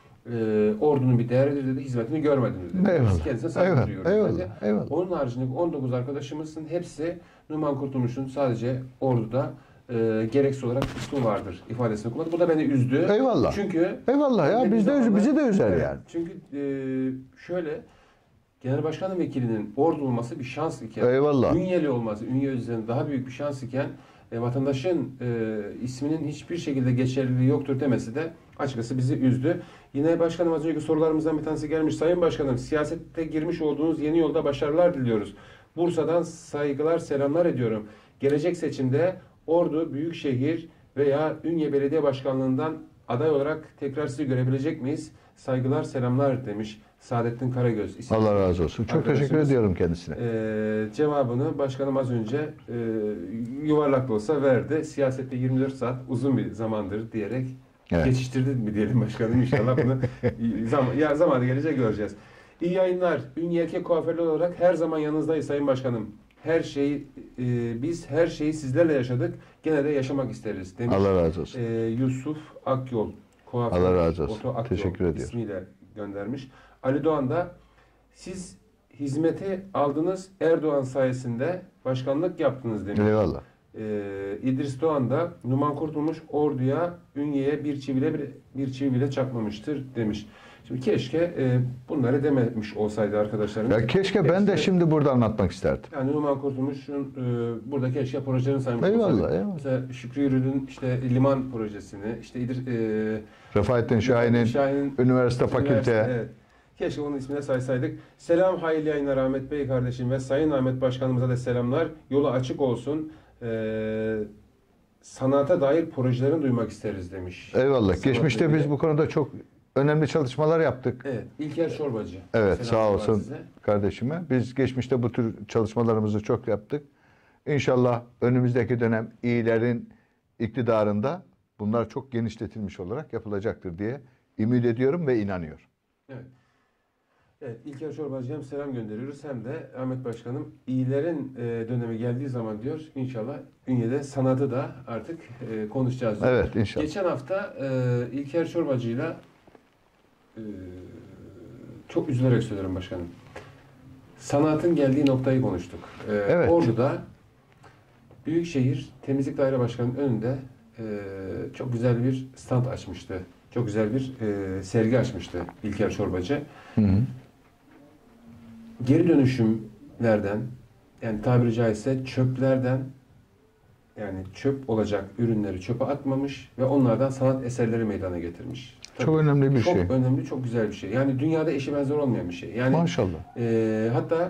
S1: Ee, ordunun bir değeridir dedi, hizmetini görmediniz dedi.
S2: Eyvallah.
S1: Biz kendisine saygı
S2: Eyvallah.
S1: duyuyoruz
S2: Eyvallah.
S1: dedi.
S2: Eyvallah.
S1: Onun haricindeki on dokuz arkadaşımızın hepsi Numan Kurtulmuş'un sadece orduda e, gereksiz olarak ismi vardır ifadesini kullandı. Bu da beni üzdü.
S2: Eyvallah.
S1: Çünkü
S2: Eyvallah ya
S1: belli
S2: biz de
S1: zamanlar-
S2: bizi de üzer
S1: Evet,
S2: yani.
S1: Çünkü e, şöyle Genel Başkanın vekilinin ordu olması bir şans iken,
S2: Eyvallah.
S1: Ünyeli olması, Ünye üzerinde daha büyük bir şans iken e, vatandaşın e, isminin hiçbir şekilde geçerliliği yoktur demesi de açıkçası bizi üzdü. Yine başkanım az önceki sorularımızdan bir tanesi gelmiş. Sayın Başkanım, siyasette girmiş olduğunuz yeni yolda başarılar diliyoruz. Bursa'dan saygılar, selamlar ediyorum. Gelecek seçimde Ordu Büyükşehir veya Ünye Belediye Başkanlığından aday olarak tekrar sizi görebilecek miyiz? Saygılar, selamlar demiş Saadettin Karagöz isimli
S2: Allah razı olsun. Çok teşekkür
S1: arkadaşımız.
S2: ediyorum kendisine.
S1: Ee, cevabını başkanım az önce e, yuvarlak da olsa verdi. Siyasette yirmi dört saat uzun bir zamandır diyerek
S2: Evet.
S1: geçiştirdi mi diyelim başkanım. İnşallah bunu zaman, ya, zamanı gelecek göreceğiz. İyi yayınlar. Ünye Erkek Kuaförlü olarak her zaman yanınızdayız Sayın Başkanım. Her şeyi e, biz her şeyi sizlerle yaşadık. Gene de yaşamak isteriz demiş.
S2: Allah razı olsun.
S1: Ee, Yusuf Akyol Kuaför,
S2: Allah razı olsun.
S1: Oto Akyol
S2: Teşekkür ediyorum.
S1: ismiyle göndermiş. Ali Doğan da siz hizmeti aldınız Erdoğan sayesinde başkanlık yaptınız demiş.
S2: Eyvallah.
S1: Ee, İdris Doğan da Numan Kurtulmuş Ordu'ya, Ünye'ye bir çivile bir, bir çivi bile çakmamıştır demiş. Şimdi keşke e, bunları dememiş olsaydı arkadaşlarımız.
S2: Ya keşke ben de
S1: Keşke-
S2: şimdi burada anlatmak isterdim.
S1: Yani Numan Kurtulmuş'un e, burada keşke projelerini saymış
S2: Eyvallah,
S1: olsaydık.
S2: eyvallah.
S1: Mesela Şükrü Yürür'ün işte liman projesini, işte İdir, e,
S2: Refaettin Şahin'in
S1: Şahin'in
S2: üniversite fakülte.
S1: üniversite, evet. Keşke onun ismine saysaydık. Selam, hayırlı yayınlar Ahmet Bey kardeşim ve Sayın Ahmet Başkanımıza da selamlar. Yolu açık olsun. Ee, sanata dair projelerini duymak isteriz demiş.
S2: Eyvallah.
S1: Sanatla
S2: Geçmişte
S1: ilgili.
S2: biz bu konuda çok önemli çalışmalar yaptık.
S1: Evet, İlker Çorbacı.
S2: Evet, sağ
S1: Selamlar
S2: olsun
S1: size.
S2: kardeşime. Biz geçmişte bu tür çalışmalarımızı çok yaptık. İnşallah önümüzdeki dönem iyilerin iktidarında bunlar çok genişletilmiş olarak yapılacaktır diye ümit ediyorum ve inanıyorum.
S1: Evet. Evet, İlker Çorbacı'ya hem selam gönderiyoruz hem de Ahmet Başkanım iyilerin e, dönemi geldiği zaman diyor inşallah Ünye'de sanatı da artık e, konuşacağız diyor.
S2: Evet, inşallah.
S1: Geçen hafta e, İlker Çorbacı'yla e, çok üzülerek söylüyorum başkanım. Sanatın geldiği noktayı konuştuk. E,
S2: Evet.
S1: Ordu'da Büyükşehir Temizlik Daire Başkanı'nın önünde e, çok güzel bir stand açmıştı. Çok güzel bir e, sergi açmıştı İlker Çorbacı.
S2: Hı hı.
S1: Geri dönüşümlerden, yani tabiri caizse çöplerden, yani çöp olacak ürünleri çöpe atmamış ve onlardan sanat eserleri meydana getirmiş. Tabii
S2: Çok önemli bir
S1: çok
S2: şey.
S1: önemli, çok güzel bir şey. Yani dünyada eşi benzer olmayan bir şey. Yani
S2: Maşallah.
S1: e, hatta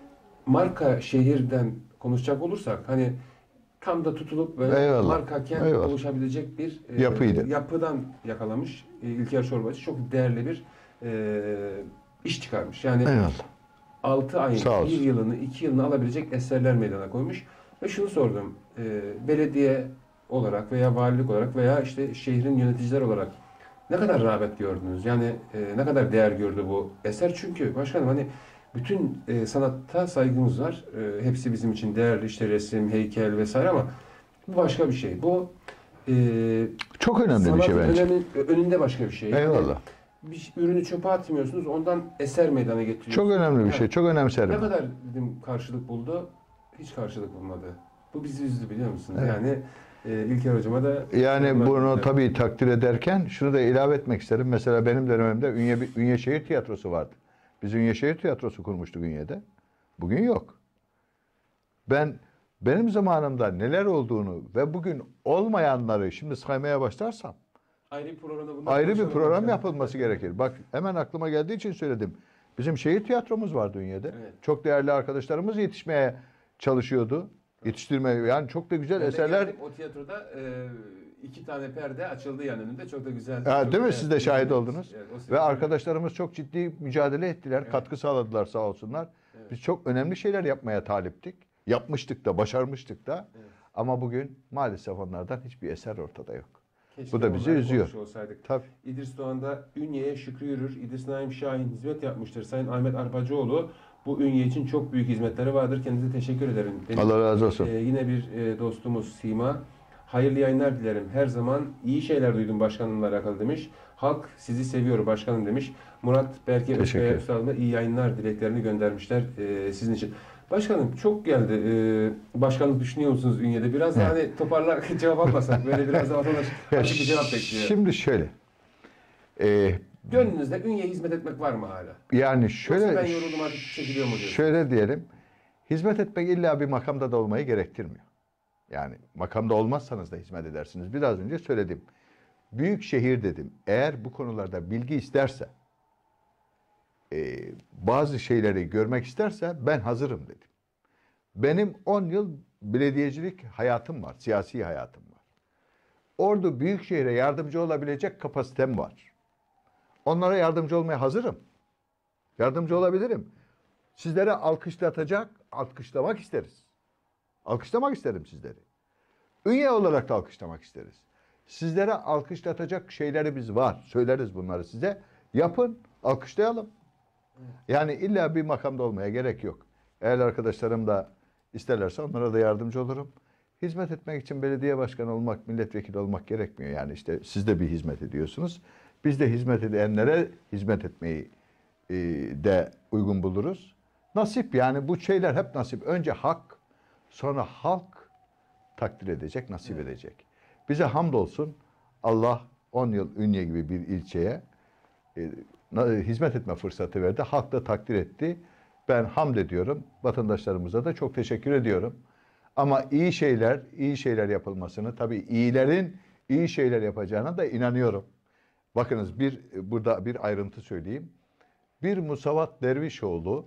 S1: marka şehirden konuşacak olursak hani tam da tutulup böyle
S2: Eyvallah.
S1: marka kent
S2: Eyvallah.
S1: oluşabilecek bir e,
S2: Yapıydı.
S1: yapıdan yakalamış e, İlker Çorbacı. Çok değerli bir e, iş çıkarmış. Yani
S2: Eyvallah.
S1: altı ayın,
S2: Sağ olsun.
S1: bir yılını, iki yılını alabilecek eserler meydana koymuş. Ve şunu sordum, e, belediye olarak veya valilik olarak veya işte şehrin yöneticiler olarak ne kadar rağbet gördünüz? Yani e, ne kadar değer gördü bu eser? Çünkü başkanım hani bütün e, sanatta saygımız var. E, hepsi bizim için değerli, işte resim, heykel vesaire ama bu başka bir şey. Bu e,
S2: Çok önemli bir şey
S1: sanatın
S2: bence.
S1: önemin- önünde başka bir şey. Yani
S2: Eyvallah.
S1: bir ürünü çöpe atmıyorsunuz, ondan eser meydana getiriyorsunuz.
S2: Çok önemli bir
S1: Evet.
S2: şey. Çok önemserim.
S1: Ne kadar dedim karşılık buldu? Hiç karşılık bulmadı. Bu bizi üzdü biliyor musunuz?
S2: Evet.
S1: Yani e, İlker hocama da
S2: Yani bunu
S1: Evet.
S2: tabii takdir ederken şunu da ilave etmek isterim. Mesela benim dönemimde Ünye, Ünye Şehir Tiyatrosu vardı. Biz Ünye Şehir Tiyatrosu kurmuştuk Ünye'de. Bugün yok. Ben benim zamanımda neler olduğunu ve bugün olmayanları şimdi saymaya başlarsam
S1: ayrı bir programda bundan
S2: ayrı bir
S1: konuşalım
S2: program
S1: hocam.
S2: yapılması gerekir. Bak hemen aklıma geldiği için söyledim. Bizim şehir tiyatromuz vardı Ünye'de.
S1: Evet.
S2: Çok değerli arkadaşlarımız yetişmeye çalışıyordu. Yetiştirmeye yani çok da güzel
S1: Ben de
S2: eserler.
S1: geldim, o tiyatroda e, iki tane perde açıldı yan önünde. Çok da güzel.
S2: Ha,
S1: çok
S2: değil mi?
S1: güzel-
S2: Siz de şahit oldunuz.
S1: Evet, o
S2: Ve
S1: sırada-
S2: arkadaşlarımız çok ciddi mücadele ettiler.
S1: Evet.
S2: Katkı sağladılar sağ olsunlar.
S1: Evet.
S2: Biz çok önemli şeyler yapmaya taliptik. Yapmıştık da, başarmıştık da.
S1: Evet.
S2: Ama bugün maalesef onlardan hiçbir eser ortada yok.
S1: Keşke
S2: Bu da bizi
S1: onları
S2: üzüyor.
S1: konuşuyor olsaydık.
S2: Tabii.
S1: İdris Doğan'da Ünye'ye Şükrü Yürür, İdris Naim Şahin hizmet yapmıştır. Sayın Ahmet Arpacıoğlu bu Ünye için çok büyük hizmetleri vardır. Kendinize teşekkür ederim. demiş.
S2: Allah razı olsun.
S1: Ee, yine bir e, dostumuz Sima. Hayırlı yayınlar dilerim. Her zaman iyi şeyler duydum başkanımla alakalı demiş. Halk sizi seviyor başkanım demiş. Murat Berke
S2: Teşekkür
S1: Özkaya
S2: ederim.
S1: Üstad'ına iyi yayınlar dileklerini göndermişler e, sizin için. Başkanım çok geldi. E, başkanlık düşünüyor musunuz Ünye'de? Biraz daha hani toparla cevap almasak. Böyle biraz da vatandaş
S2: Ya
S1: açık bir cevap bekliyor.
S2: Şimdi şöyle. Ee,
S1: Gönlünüzde Ünye'ye hizmet etmek var mı hala?
S2: yani şöyle
S1: Yoksa ben yoruldum artık çekiliyor mu diyorsun?
S2: şöyle diyelim. Hizmet etmek illa bir makamda da olmayı gerektirmiyor. Yani makamda olmazsanız da hizmet edersiniz. Biraz önce söyledim. Büyük şehir dedim. Eğer bu konularda bilgi isterse, e, bazı şeyleri görmek isterse ben hazırım dedim. Benim on yıl belediyecilik hayatım var, siyasi hayatım var. Ordu Büyükşehir'e yardımcı olabilecek kapasitem var. Onlara yardımcı olmaya hazırım. Yardımcı olabilirim. Sizlere alkışlatacak, alkışlamak isteriz. Alkışlamak isterim sizleri. Ünye olarak da alkışlamak isteriz. Sizlere alkışlatacak şeylerimiz var. Söyleriz bunları size. Yapın, alkışlayalım. Yani illa bir makamda olmaya gerek yok. Eğer arkadaşlarım da isterlerse onlara da yardımcı olurum. Hizmet etmek için belediye başkanı olmak, milletvekili olmak gerekmiyor. Yani işte siz de bir hizmet ediyorsunuz. Biz de hizmet edenlere hizmet etmeyi e, de uygun buluruz. Nasip yani bu şeyler hep nasip. Önce hak, sonra halk takdir edecek, nasip
S1: Evet.
S2: edecek. Bize hamdolsun Allah on yıl Ünye gibi bir ilçeye e, na- hizmet etme fırsatı verdi. Halk da takdir etti. Ben hamd ediyorum. Vatandaşlarımıza da çok teşekkür ediyorum. Ama iyi şeyler, iyi şeyler yapılmasını, tabii iyilerin iyi şeyler yapacağına da inanıyorum. Bakınız bir burada bir ayrıntı söyleyeyim. Bir Musavat Dervişoğlu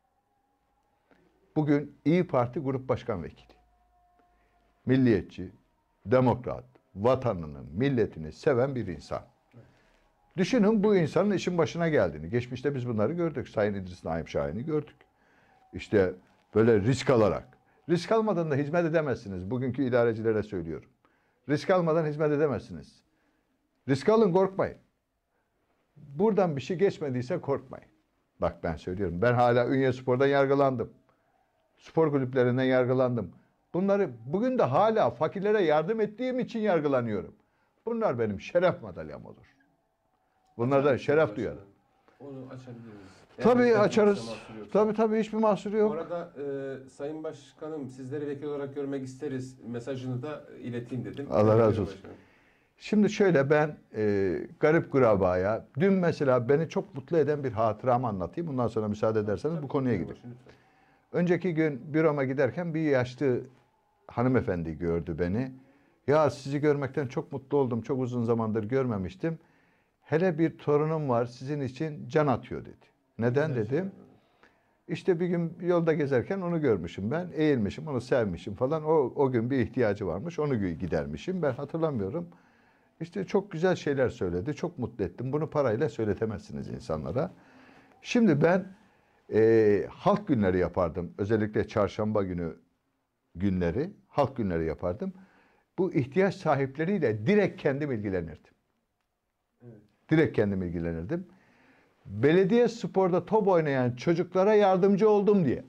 S2: bugün İyi Parti Grup Başkan Vekili. Milliyetçi, demokrat, vatanını, milletini seven bir insan. Düşünün bu insanın işin başına geldiğini. Geçmişte biz bunları gördük. Sayın İdris Naim Şahin'i gördük. İşte böyle risk alarak. Risk almadan da hizmet edemezsiniz. Bugünkü idarecilere söylüyorum. Risk almadan hizmet edemezsiniz. Risk alın, korkmayın. Buradan bir şey geçmediyse korkmayın. Bak ben söylüyorum. Ben hala Ünye Spor'dan yargılandım. Spor kulüplerinden yargılandım. Bunları bugün de hala fakirlere yardım ettiğim için yargılanıyorum. Bunlar benim şeref madalyam olur. Bunlardan şeref duyarım.
S1: Onu açabiliriz.
S2: Tabii
S1: Yani
S2: açarız. Tabii tabii hiçbir mahsuru yok.
S1: Bu arada e, Sayın Başkanım sizleri vekil olarak görmek isteriz mesajını da ileteyim dedim.
S2: Allah razı olsun. Şimdi şöyle ben e, garip kurabaya dün mesela beni çok mutlu eden bir hatıramı anlatayım. Bundan sonra müsaade ederseniz tabii, bu konuya gideyim. Önceki gün büroma giderken bir yaşlı hanımefendi gördü beni. Ya sizi görmekten çok mutlu oldum. Çok uzun zamandır görmemiştim. Hele bir torunum var sizin için can atıyor dedi. Neden dedim. İşte bir gün yolda gezerken onu görmüşüm ben. Eğilmişim, onu sevmişim falan. O, o gün bir ihtiyacı varmış. Onu gidermişim. Ben hatırlamıyorum. İşte çok güzel şeyler söyledi. Çok mutlu ettim. Bunu parayla söyletemezsiniz insanlara. Şimdi ben e, halk günleri yapardım. Özellikle çarşamba günü günleri halk günleri yapardım. Bu ihtiyaç sahipleriyle direkt kendim ilgilenirdim. Evet. Direkt kendim ilgilenirdim. Belediye sporda top oynayan çocuklara yardımcı oldum diye.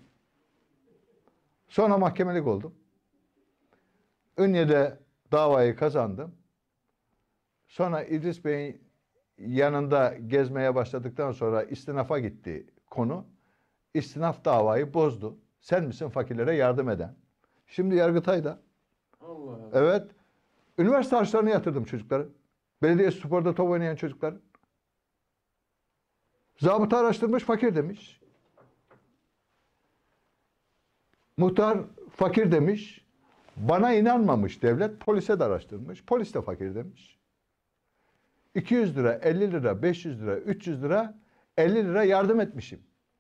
S2: Sonra mahkemelik oldum. Ünye'de davayı kazandım. Sonra İdris Bey'in yanında gezmeye başladıktan sonra istinafa gitti konu. İstinaf davayı bozdu. Sen misin fakirlere yardım eden? Şimdi Yargıtay'da. Allah Allah. Evet. Üniversite harçlarını yatırdım çocuklara. Belediye sporda top oynayan çocuklar. Zabıta araştırmış, fakir demiş. Muhtar fakir demiş. Bana inanmamış devlet. Polise de araştırmış. Polis de fakir demiş. iki yüz lira, elli lira, beş yüz lira, üç yüz lira, elli lira yardım etmişim.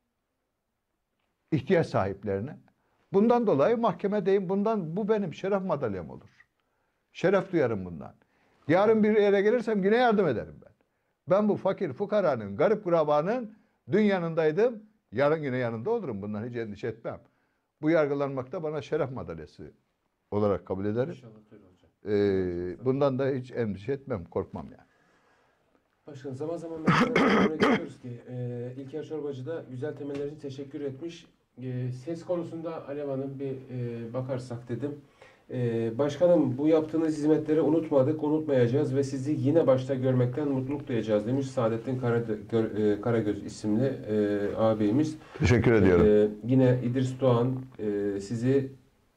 S2: İhtiyaç sahiplerine. Bundan dolayı mahkemedeyim. Bundan, bu benim şeref madalyam olur. Şeref duyarım bundan. Yarın bir yere gelirsem yine yardım ederim ben. Ben bu fakir fukaranın, garip kurabanın dün yanındaydım. Yarın yine yanında olurum. Bundan hiç endişe etmem. Bu yargılanmakta bana şeref madalyası olarak kabul ederim. İnşallah öyle olacak. Ee, bundan da hiç endişe etmem, korkmam yani.
S1: Başkanım zaman zaman mesela görüyoruz ki e, İlker Çorbacı güzel temeller için teşekkür etmiş. E, ses konusunda Alev Hanım bir e, bakarsak dedim. E, başkanım bu yaptığınız hizmetleri unutmadık, unutmayacağız ve sizi yine başta görmekten mutluluk duyacağız demiş Saadettin Karagöz isimli e, ağabeyimiz.
S2: Teşekkür ediyorum. E,
S1: yine İdris Doğan e, sizi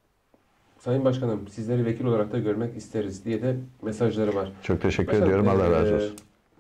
S1: Sayın Başkanım sizleri vekil olarak da görmek isteriz diye de mesajları var.
S2: Çok teşekkür
S1: Başkanım,
S2: ediyorum. Allah
S1: e,
S2: razı olsun.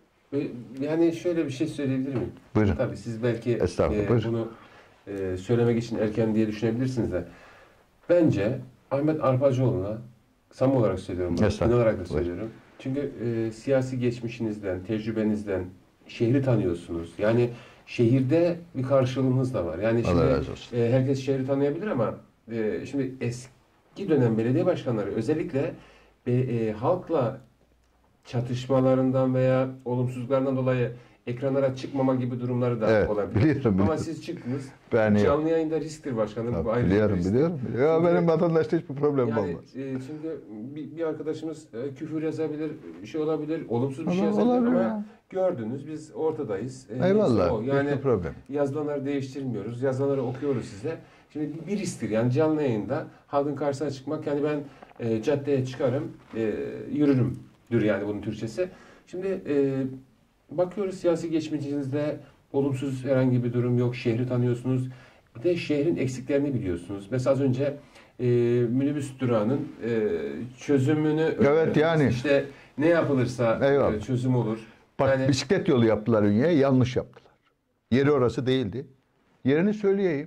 S1: Yani şöyle bir şey söyleyebilir miyim?
S2: Buyurun.
S1: Tabii siz belki
S2: Estağfurullah,
S1: e,
S2: buyurun.
S1: bunu e, söylemek için erken diye düşünebilirsiniz de. Bence Ahmet Arpacıoğlu'na samimi olarak söylüyorum. İnanarak da söylüyorum. Çünkü e, siyasi geçmişinizden, tecrübenizden şehri tanıyorsunuz. Yani şehirde bir karşılığınız da var. Yani şimdi e, herkes şehri tanıyabilir ama e, şimdi eski dönem belediye başkanları özellikle e, e, halkla çatışmalarından veya olumsuzluklarından dolayı ekranlara çıkmama gibi durumları da
S2: evet,
S1: olabilir.
S2: Biliyorum, biliyorum.
S1: Ama siz çıktınız.
S2: Ben
S1: Canlı yayında risktir başkanım.
S2: Tabii,
S1: Bu ayrı
S2: biliyorum,
S1: bir
S2: biliyorum. Ya çünkü, benim vatandaşta hiçbir problem
S1: yani,
S2: olmaz.
S1: E, çünkü bir, bir arkadaşımız e, küfür yazabilir, şey olabilir, olumsuz bir
S2: Allah,
S1: şey yazabilir ama
S2: ya.
S1: gördünüz biz ortadayız. E,
S2: Eyvallah.
S1: o. Yani
S2: hiçbir problem.
S1: yazılanları değiştirmiyoruz. Yazılanları okuyoruz size. Şimdi bir risktir. Yani canlı yayında halkın karşısına çıkmak. Yani ben e, caddeye çıkarım, e, yürürümdür yani bunun Türkçesi. Şimdi e, bakıyoruz siyasi geçmişinizde olumsuz herhangi bir durum yok. Şehri tanıyorsunuz. Bir de şehrin eksiklerini biliyorsunuz. Mesela az önce e, minibüs durağının e, çözümünü
S2: evet yani
S1: işte ne yapılırsa e, çözüm olur.
S2: Bak
S1: yani,
S2: bisiklet yolu yaptılar Ünye'ye, yanlış yaptılar. Yeri orası değildi. Yerini söyleyeyim.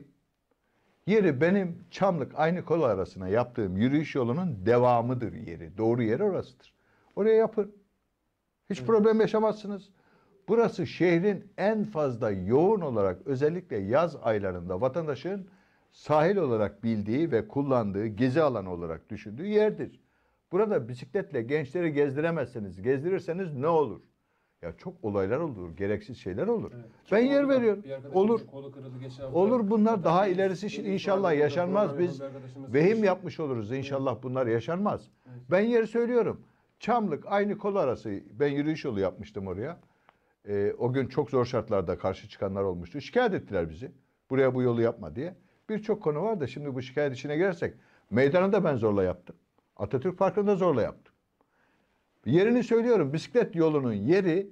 S2: Yeri benim Çamlık aynı kol arasına yaptığım yürüyüş yolunun devamıdır yeri. Doğru yeri orasıdır. Oraya yapın. Hiç evet. problem yaşamazsınız. Burası şehrin en fazla yoğun olarak özellikle yaz aylarında vatandaşın sahil olarak bildiği ve kullandığı gezi alanı olarak düşündüğü yerdir. Burada bisikletle gençleri gezdiremezseniz, gezdirirseniz ne olur? Ya çok olaylar olur, gereksiz şeyler olur.
S1: Evet.
S2: Ben
S1: Çok
S2: yer
S1: oldu.
S2: veriyorum.
S1: Bir arkadaşımızın
S2: Olur.
S1: kolu kırıldı geçen hafta.
S2: Olur bunlar
S1: Hatta
S2: daha
S1: bir-
S2: ilerisi
S1: bir- bir-
S2: inşallah
S1: bir-
S2: yaşanmaz.
S1: program
S2: Biz
S1: yapan bir arkadaşımız
S2: vehim
S1: demiş.
S2: yapmış oluruz inşallah bunlar yaşanmaz. Ben yeri söylüyorum. Çamlık aynı kol arası. Ben yürüyüş yolu yapmıştım oraya. Ee, o gün çok zor şartlarda karşı çıkanlar olmuştu. Şikayet ettiler bizi. Buraya bu yolu yapma diye. Birçok konu var da şimdi bu şikayet içine girersek meydanı da ben zorla yaptım. Atatürk Parkı'nda zorla yaptım. Yerini söylüyorum. Bisiklet yolunun yeri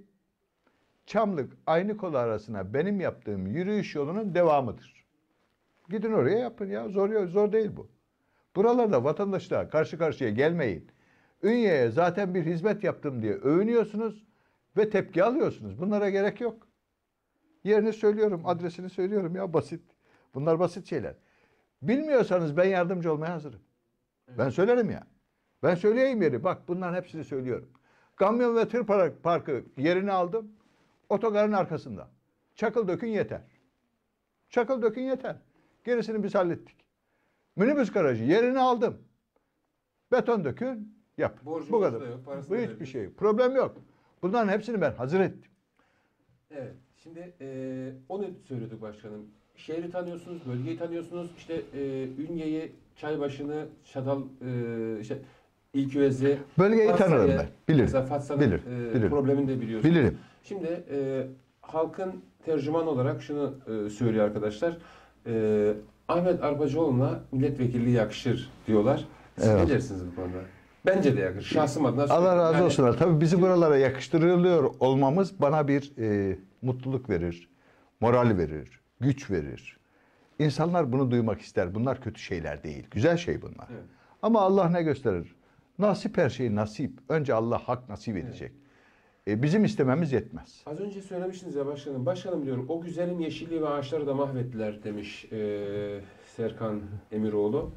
S2: Çamlık aynı kol arasına benim yaptığım yürüyüş yolunun devamıdır. Gidin oraya yapın ya. Zor, zor değil bu. Buralarda vatandaşlar karşı karşıya gelmeyin. Ünye'ye zaten bir hizmet yaptım diye övünüyorsunuz ve tepki alıyorsunuz. Bunlara gerek yok. Yerini söylüyorum, adresini söylüyorum ya basit. Bunlar basit şeyler. Bilmiyorsanız ben yardımcı olmaya hazırım. Evet. Ben söylerim ya. Ben söyleyeyim yeri. Bak bunların hepsini söylüyorum. Kamyon ve tır parkı yerini aldım. Otogarın arkasında. Çakıl dökün yeter. Çakıl dökün yeter. Gerisini biz hallettik. Minibüs garajı yerini aldım. Beton dökün yap.
S1: Borcumuz
S2: Bu kadar.
S1: da yok, parası
S2: Bu
S1: da
S2: hiçbir
S1: verdik.
S2: şey. Problem yok. Bunların hepsini ben hazır ettim.
S1: Evet. Şimdi e, onu söylüyorduk başkanım. Şehri tanıyorsunuz, bölgeyi tanıyorsunuz. İşte e, Ünye'yi, Çaybaşı'nı, Çatal, e, işte İlküvez'i,
S2: Bölgeyi
S1: Fatsa'yı,
S2: tanırım ben. Bilirim.
S1: Mesela Fatsa'nın
S2: Bilir,
S1: e,
S2: bilirim.
S1: problemini de biliyorsunuz.
S2: Bilirim.
S1: Şimdi e, halkın tercüman olarak şunu e, söylüyor arkadaşlar. E, Ahmet Arpacıoğlu'na milletvekilliği yakışır diyorlar. Siz
S2: Evet.
S1: ne dersiniz bu konuda? Bence de yakışır. Şahsım adına
S2: Allah
S1: söylüyorum.
S2: razı
S1: Yani-
S2: olsunlar. Tabii bizi buralara yakıştırılıyor olmamız bana bir e, mutluluk verir, moral verir, güç verir. İnsanlar bunu duymak ister. Bunlar kötü şeyler değil. Güzel şey bunlar.
S1: Evet.
S2: Ama Allah ne gösterir? Nasip her şey nasip. Önce Allah hak nasip edecek. E, bizim istememiz yetmez.
S1: Az önce söylemiştiniz ya başkanım. Başkanım diyor o güzelim yeşilliği ve ağaçları da mahvettiler demiş e, Serkan Emiroğlu.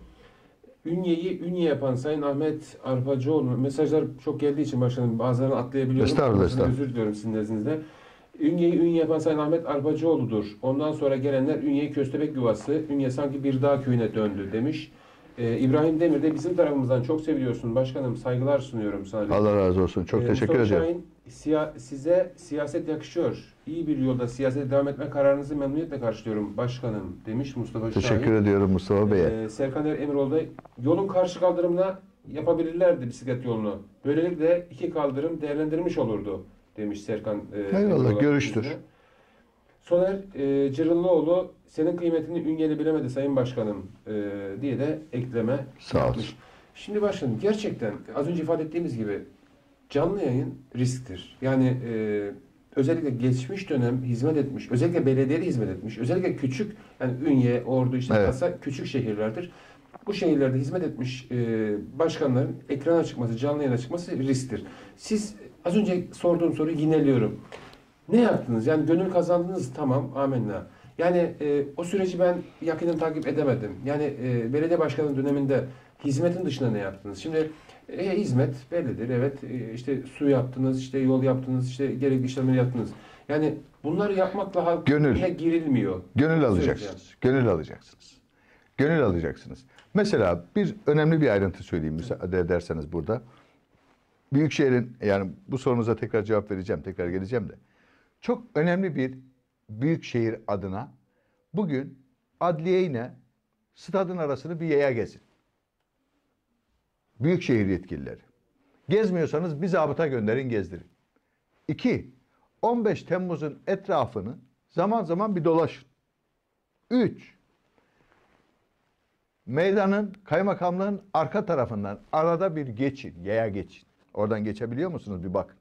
S1: Ünye'yi Ünye yapan Sayın Ahmet Arpacıoğlu, mesajlar çok geldiği için başkanım bazılarını atlayabiliyorum.
S2: Estağfurullah,
S1: Başkanım,
S2: estağfurullah.
S1: özür diliyorum sizin nezdinizde. Ünye'yi Ünye yapan Sayın Ahmet Arpacıoğlu'dur. Ondan sonra gelenler Ünye'yi köstebek yuvası, Ünye sanki bir dağ köyüne döndü demiş. Ee, İbrahim Demir de bizim tarafımızdan çok seviyorsun başkanım, saygılar sunuyorum sana.
S2: Allah razı olsun. Çok
S1: Ee,
S2: teşekkür
S1: Mustafa
S2: ediyorum.
S1: Şahin, siya- size siyaset yakışıyor. İyi bir yolda siyasete devam etme kararınızı memnuniyetle karşılıyorum başkanım demiş Mustafa Şahin.
S2: Teşekkür ediyorum Mustafa Bey'e.
S1: Ee, Serkan Emiroğlu da yolun karşı kaldırımına yapabilirlerdi bisiklet yolunu. Böylelikle iki kaldırım değerlendirilmiş olurdu demiş Serkan e,
S2: Eyvallah,
S1: Emiroğlu
S2: görüştür.
S1: bize. Soner e, Cırıllıoğlu senin kıymetini Ünyeli bilemedi Sayın Başkanım e, diye de ekleme
S2: Sağ
S1: yapmış.
S2: olsun.
S1: Şimdi başkanım gerçekten az önce ifade ettiğimiz gibi canlı yayın risktir. Yani e, özellikle geçmiş dönem hizmet etmiş, özellikle belediyede hizmet etmiş, özellikle küçük yani Ünye, Ordu, işte
S2: Evet.
S1: Kasa küçük şehirlerdir. Bu şehirlerde hizmet etmiş e, başkanların ekrana çıkması, canlı yayına çıkması risktir. Siz az önce sorduğum soruyu yineliyorum. Ne yaptınız? Yani gönül kazandınız tamam amenna. Yani e, o süreci ben yakından takip edemedim. Yani e, belediye başkanı döneminde hizmetin dışında ne yaptınız? Şimdi e, hizmet bellidir. Evet e, işte su yaptınız, işte yol yaptınız, işte gerekli işlemleri yaptınız. Yani bunları yapmakla halk
S2: Gönül.
S1: yine girilmiyor.
S2: Gönül alacaksınız. Gönül alacaksınız. Gönül alacaksınız. Mesela bir önemli bir ayrıntı söyleyeyim müsaade ederseniz burada. Büyükşehir'in yani bu sorunuza tekrar cevap vereceğim, tekrar geleceğim de. Çok önemli bir büyükşehir adına bugün adliye ile stadın arasını bir yaya gezin. Büyükşehir yetkilileri. Gezmiyorsanız bir zabıta gönderin gezdirin. İki, on beş Temmuz'un etrafını zaman zaman bir dolaşın. Üç, meydanın, kaymakamlığın arka tarafından arada bir geçin, yaya geçin. Oradan geçebiliyor musunuz bir bakın.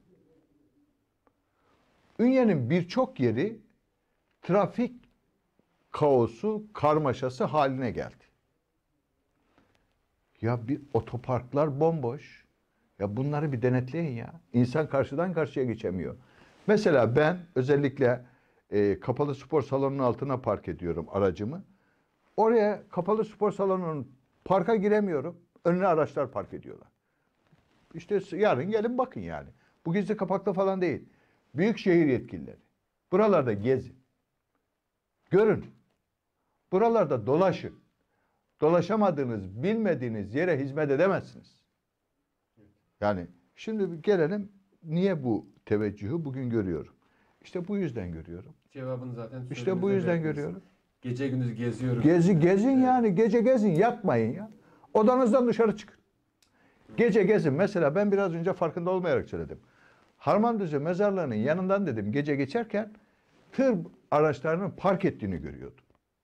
S2: Ünye'nin birçok yeri trafik kaosu, karmaşası haline geldi. Ya bir otoparklar bomboş. Ya bunları bir denetleyin ya. İnsan karşıdan karşıya geçemiyor. Mesela ben özellikle e, kapalı spor salonunun altına park ediyorum aracımı. Oraya kapalı spor salonunun parka giremiyorum. Önüne araçlar park ediyorlar. İşte yarın gelin bakın yani. Bu gizli kapaklı falan değil. Büyükşehir yetkilileri. Buralarda gezin. Görün. Buralarda dolaşın. Dolaşamadığınız, bilmediğiniz yere hizmet edemezsiniz. Yani şimdi gelelim, niye bu teveccühü bugün görüyorum? İşte bu yüzden görüyorum.
S1: Cevabını zaten
S2: İşte bu yüzden görüyorum.
S1: Gece gündüz geziyorum.
S2: Gezi, gezin yani. Gece gezin. Yatmayın ya. Odanızdan dışarı çıkın. Gece gezin. Mesela ben biraz önce farkında olmayarak söyledim. Harmandıcı mezarlığının yanından dedim, gece geçerken tır araçlarının park ettiğini görüyordum.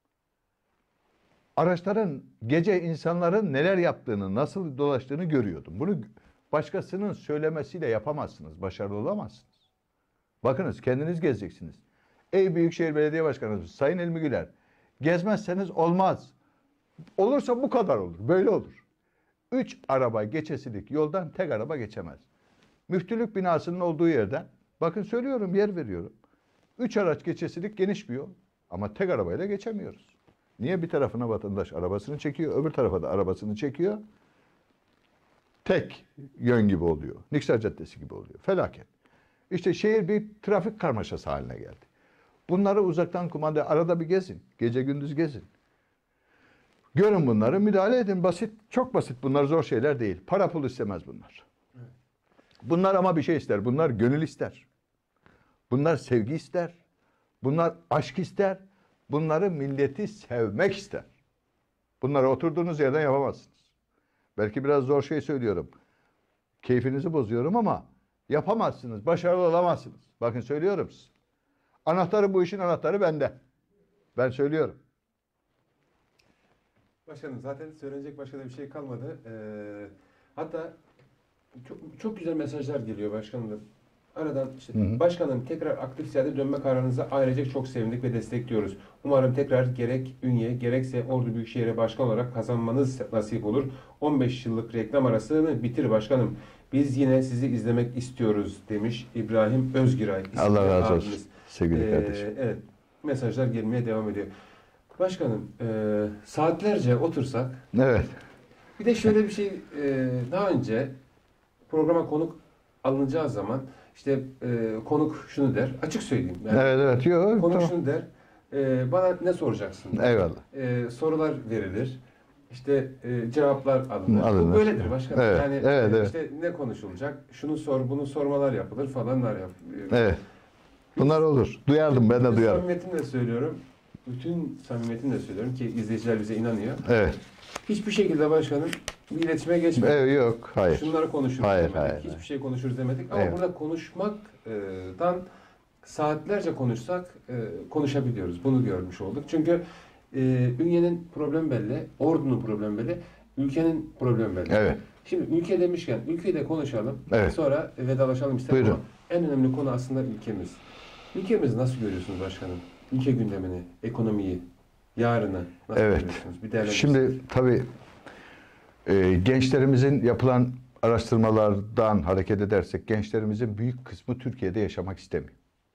S2: Araçların gece insanların neler yaptığını, nasıl dolaştığını görüyordum. Bunu başkasının söylemesiyle yapamazsınız. Başarılı olamazsınız. Bakınız, kendiniz gezeceksiniz. Ey Büyükşehir Belediye Başkanımız Sayın Hilmi Güler, gezmezseniz olmaz. Olursa bu kadar olur. Böyle olur. Üç araba geçesilik yoldan tek araba geçemez. Müftülük binasının olduğu yerden, bakın söylüyorum, yer veriyorum. Üç araç geçesilik geniş bir yol. Ama tek arabayla geçemiyoruz. Niye? Bir tarafına vatandaş arabasını çekiyor, öbür tarafa da arabasını çekiyor. Tek yön gibi oluyor. Niksar Caddesi gibi oluyor. Felaket. İşte şehir bir trafik karmaşası haline geldi. Bunları uzaktan kumanda, arada bir gezin. Gece gündüz gezin. Görün bunları, müdahale edin. Basit, çok basit. Bunlar zor şeyler değil. Para pul istemez bunlar. Bunlar ama bir şey ister. Bunlar gönül ister. Bunlar sevgi ister. Bunlar aşk ister. Bunları milleti sevmek ister. Bunları oturduğunuz yerden yapamazsınız. Belki biraz zor şey söylüyorum. Keyfinizi bozuyorum ama yapamazsınız. Başarılı olamazsınız. Bakın söylüyorum size. Anahtarı, bu işin anahtarı bende. Ben söylüyorum.
S1: Başkanım, zaten söylenecek başka da bir şey kalmadı. Ee, hatta çok, çok güzel mesajlar geliyor başkanım. Aradan işte,
S2: Hı hı.
S1: başkanım tekrar aktif siyasete dönme kararınıza ailecek çok sevindik ve destekliyoruz. Umarım tekrar gerek Ünye gerekse Ordu Büyükşehir'e başkan olarak kazanmanız nasip olur. on beş yıllık reklam arasını bitir başkanım. Biz yine sizi izlemek istiyoruz demiş İbrahim Özgiray.
S2: Allah razı olsun.
S1: Abimiz.
S2: Sevgili
S1: Ee,
S2: kardeşim.
S1: evet, mesajlar gelmeye devam ediyor. Başkanım, e, saatlerce otursak,
S2: Evet.
S1: bir de şöyle bir şey, e, daha önce programa konuk alınacağı zaman işte e, konuk şunu der, açık söyleyeyim. Yani,
S2: Evet evet. Yok,
S1: konuk
S2: tamam.
S1: şunu der, e, bana ne soracaksın?
S2: Eyvallah.
S1: E, sorular verilir, işte e, cevaplar alınır.
S2: Alınır.
S1: Bu böyledir başkanım.
S2: Evet,
S1: Yani
S2: evet,
S1: e,
S2: evet.
S1: işte ne konuşulacak, şunu sor, bunu sormalar yapılır falanlar yap. e,
S2: Evet. Bunlar olur. Duyardım, ben de
S1: bütün
S2: duyarım.
S1: Samimiyetimle söylüyorum. Bütün samimiyetimle söylüyorum ki izleyiciler bize inanıyor.
S2: Evet.
S1: Hiçbir şekilde başkanım bir iletişime geçmedik.
S2: Evet, yok, hayır.
S1: Şunları konuşuruz
S2: Hayır,
S1: demedik.
S2: hayır,
S1: Hiçbir
S2: hayır.
S1: şey konuşuruz demedik. Ama
S2: Evet.
S1: burada konuşmaktan saatlerce konuşsak e, konuşabiliyoruz. Bunu görmüş olduk. Çünkü e, Ünye'nin problemi belli, Ordu'nun problemi belli, ülkenin problemi belli.
S2: Evet.
S1: Şimdi ülke demişken ülkeyi de konuşalım.
S2: Evet.
S1: Sonra vedalaşalım istedim
S2: Buyurun.
S1: ama en önemli konu aslında ülkemiz. Ülkemizi nasıl görüyorsunuz başkanım? Ülke gündemini, ekonomiyi, yarını nasıl
S2: Evet.
S1: görüyorsunuz? Bir değerlendirin.
S2: Şimdi tabii e, gençlerimizin yapılan araştırmalardan hareket edersek gençlerimizin büyük kısmı Türkiye'de yaşamak istemiyor.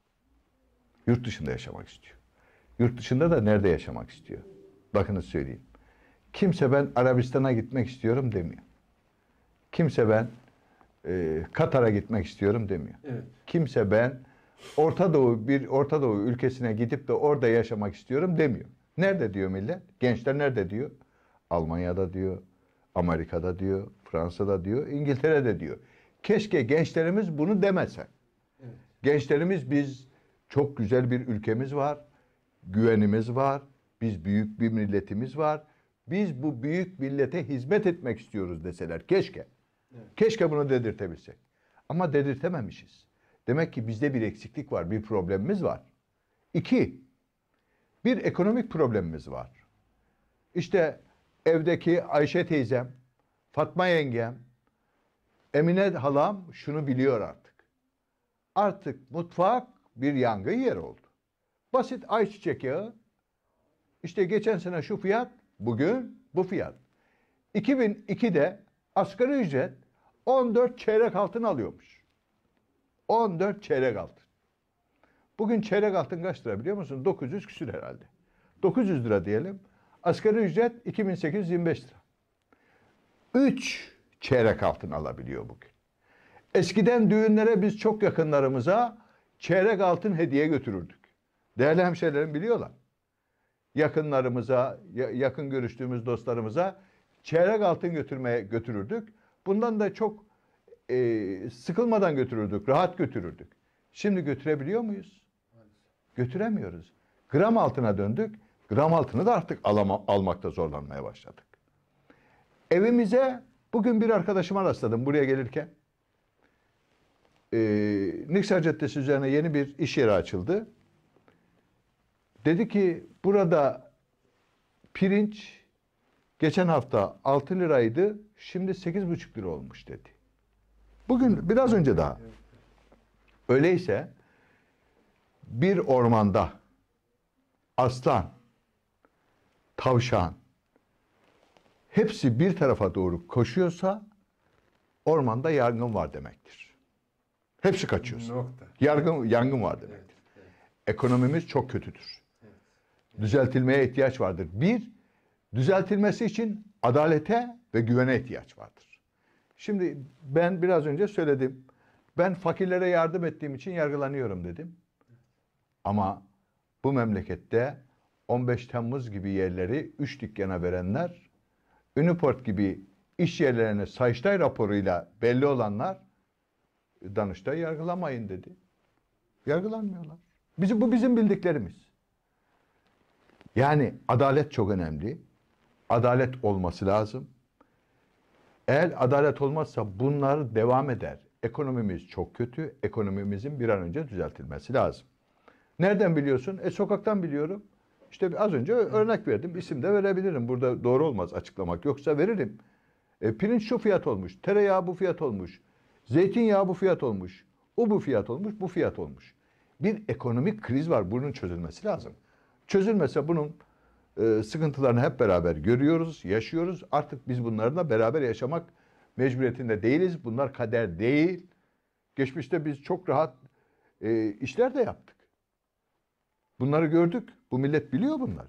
S2: Yurt dışında yaşamak istiyor. Yurt dışında da nerede yaşamak istiyor? Bakınız söyleyeyim. Kimse ben Arabistan'a gitmek istiyorum demiyor. Kimse ben e, Katar'a gitmek istiyorum demiyor.
S1: Evet.
S2: Kimse ben Orta Doğu bir Orta Doğu ülkesine gidip de orada yaşamak istiyorum demiyor. Nerede diyor millet? Gençler nerede diyor? Almanya'da diyor, Amerika'da diyor, Fransa'da diyor, İngiltere'de diyor. Keşke gençlerimiz bunu demese.
S1: Evet.
S2: Gençlerimiz biz çok güzel bir ülkemiz var, güvenimiz var, biz büyük bir milletimiz var. Biz bu büyük millete hizmet etmek istiyoruz deseler keşke.
S1: Evet.
S2: Keşke bunu dedirtebilsek. Ama dedirtememişiz. Demek ki bizde bir eksiklik var, bir problemimiz var. İki, bir ekonomik problemimiz var. İşte evdeki Ayşe teyzem, Fatma yengem, Emine halam şunu biliyor artık. Artık mutfak bir yangın yeri oldu. Basit ayçiçek yağı, işte geçen sene şu fiyat, bugün bu fiyat. iki bin ikide asgari ücret on dört çeyrek altın alıyormuş. on dört çeyrek altın. Bugün çeyrek altın kaç lira biliyor musun? dokuz yüz küsür herhalde. dokuz yüz lira diyelim. Asgari ücret iki bin sekiz yüz yirmi beş lira. üç çeyrek altın alabiliyor bugün. Eskiden düğünlere biz çok yakınlarımıza çeyrek altın hediye götürürdük. Değerli hemşehrilerim biliyorlar. Yakınlarımıza, yakın görüştüğümüz dostlarımıza çeyrek altın götürmeye götürürdük. Bundan da çok e, sıkılmadan götürürdük, rahat götürürdük. Şimdi götürebiliyor muyuz? Götüremiyoruz. Gram altına döndük. Gram altını da artık alama, almakta zorlanmaya başladık. Evimize bugün bir arkadaşıma rastladım buraya gelirken. Ee, Niksar Caddesi üzerine yeni bir iş yeri açıldı. Dedi ki burada pirinç geçen hafta altı liraydı, şimdi sekiz buçuk lira olmuş dedi. Bugün biraz önce daha. Öyleyse bir ormanda aslan, tavşan hepsi bir tarafa doğru koşuyorsa ormanda yangın var demektir. Hepsi kaçıyorsa.
S1: Nokta.
S2: Yangın, yangın var demektir. Evet, evet. Ekonomimiz çok kötüdür. Evet, evet. Düzeltilmeye ihtiyaç vardır. Bir, düzeltilmesi için adalete ve güvene ihtiyaç vardır. Şimdi ben biraz önce söyledim. Ben fakirlere yardım ettiğim için yargılanıyorum dedim. Ama bu memlekette on beş Temmuz gibi yerleri üç dükkana verenler, Uniport gibi iş yerlerine Sayıştay raporuyla belli olanlar Danıştay yargılamayın dedi. Yargılanmıyorlar. Bizim, bu bizim bildiklerimiz. Yani adalet çok önemli. Adalet olması lazım. Eğer adalet olmazsa bunlar devam eder. Ekonomimiz çok kötü. Ekonomimizin bir an önce düzeltilmesi lazım. Nereden biliyorsun? E sokaktan biliyorum. İşte az önce örnek verdim. İsim de verebilirim. Burada doğru olmaz açıklamak. Yoksa veririm. E, pirinç şu fiyat olmuş. Tereyağı bu fiyat olmuş. Zeytinyağı bu fiyat olmuş. O bu fiyat olmuş. Bu fiyat olmuş. Bir ekonomik kriz var. Bunun çözülmesi lazım. Çözülmese bunun e, sıkıntılarını hep beraber görüyoruz, yaşıyoruz. Artık biz bunlarla beraber yaşamak mecburiyetinde değiliz. Bunlar kader değil. Geçmişte biz çok rahat e, işler de yaptık. Bunları gördük. Bu millet biliyor bunları.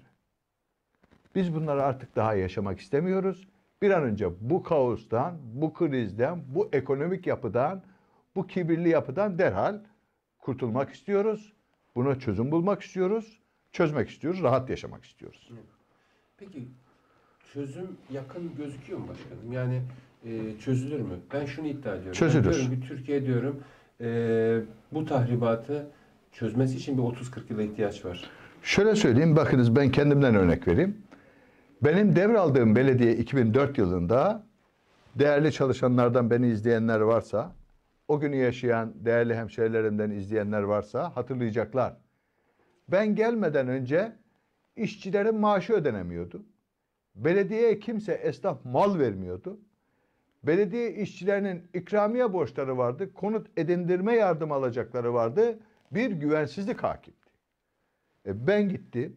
S2: Biz bunları artık daha yaşamak istemiyoruz. Bir an önce bu kaostan, bu krizden, bu ekonomik yapıdan, bu kibirli yapıdan derhal kurtulmak istiyoruz. Buna çözüm bulmak istiyoruz. Çözmek istiyoruz. Rahat yaşamak istiyoruz.
S1: Peki çözüm yakın gözüküyor mu başkanım? Yani e, çözülür mü? Ben şunu iddia ediyorum.
S2: Çözülür.
S1: Ben diyorum ki Türkiye diyorum e, bu tahribatı çözmesi için bir otuz kırk yıla ihtiyaç var.
S2: Şöyle söyleyeyim. Bakınız ben kendimden örnek vereyim. Benim devraldığım belediye iki bin dört yılında değerli çalışanlardan beni izleyenler varsa, o günü yaşayan değerli hemşehrilerimden izleyenler varsa hatırlayacaklar. Ben gelmeden önce işçilerin maaşı ödenemiyordu. Belediyeye kimse esnaf mal vermiyordu. Belediye işçilerinin ikramiye borçları vardı. Konut edindirme yardım alacakları vardı. Bir güvensizlik hakimdi. E ben gittim.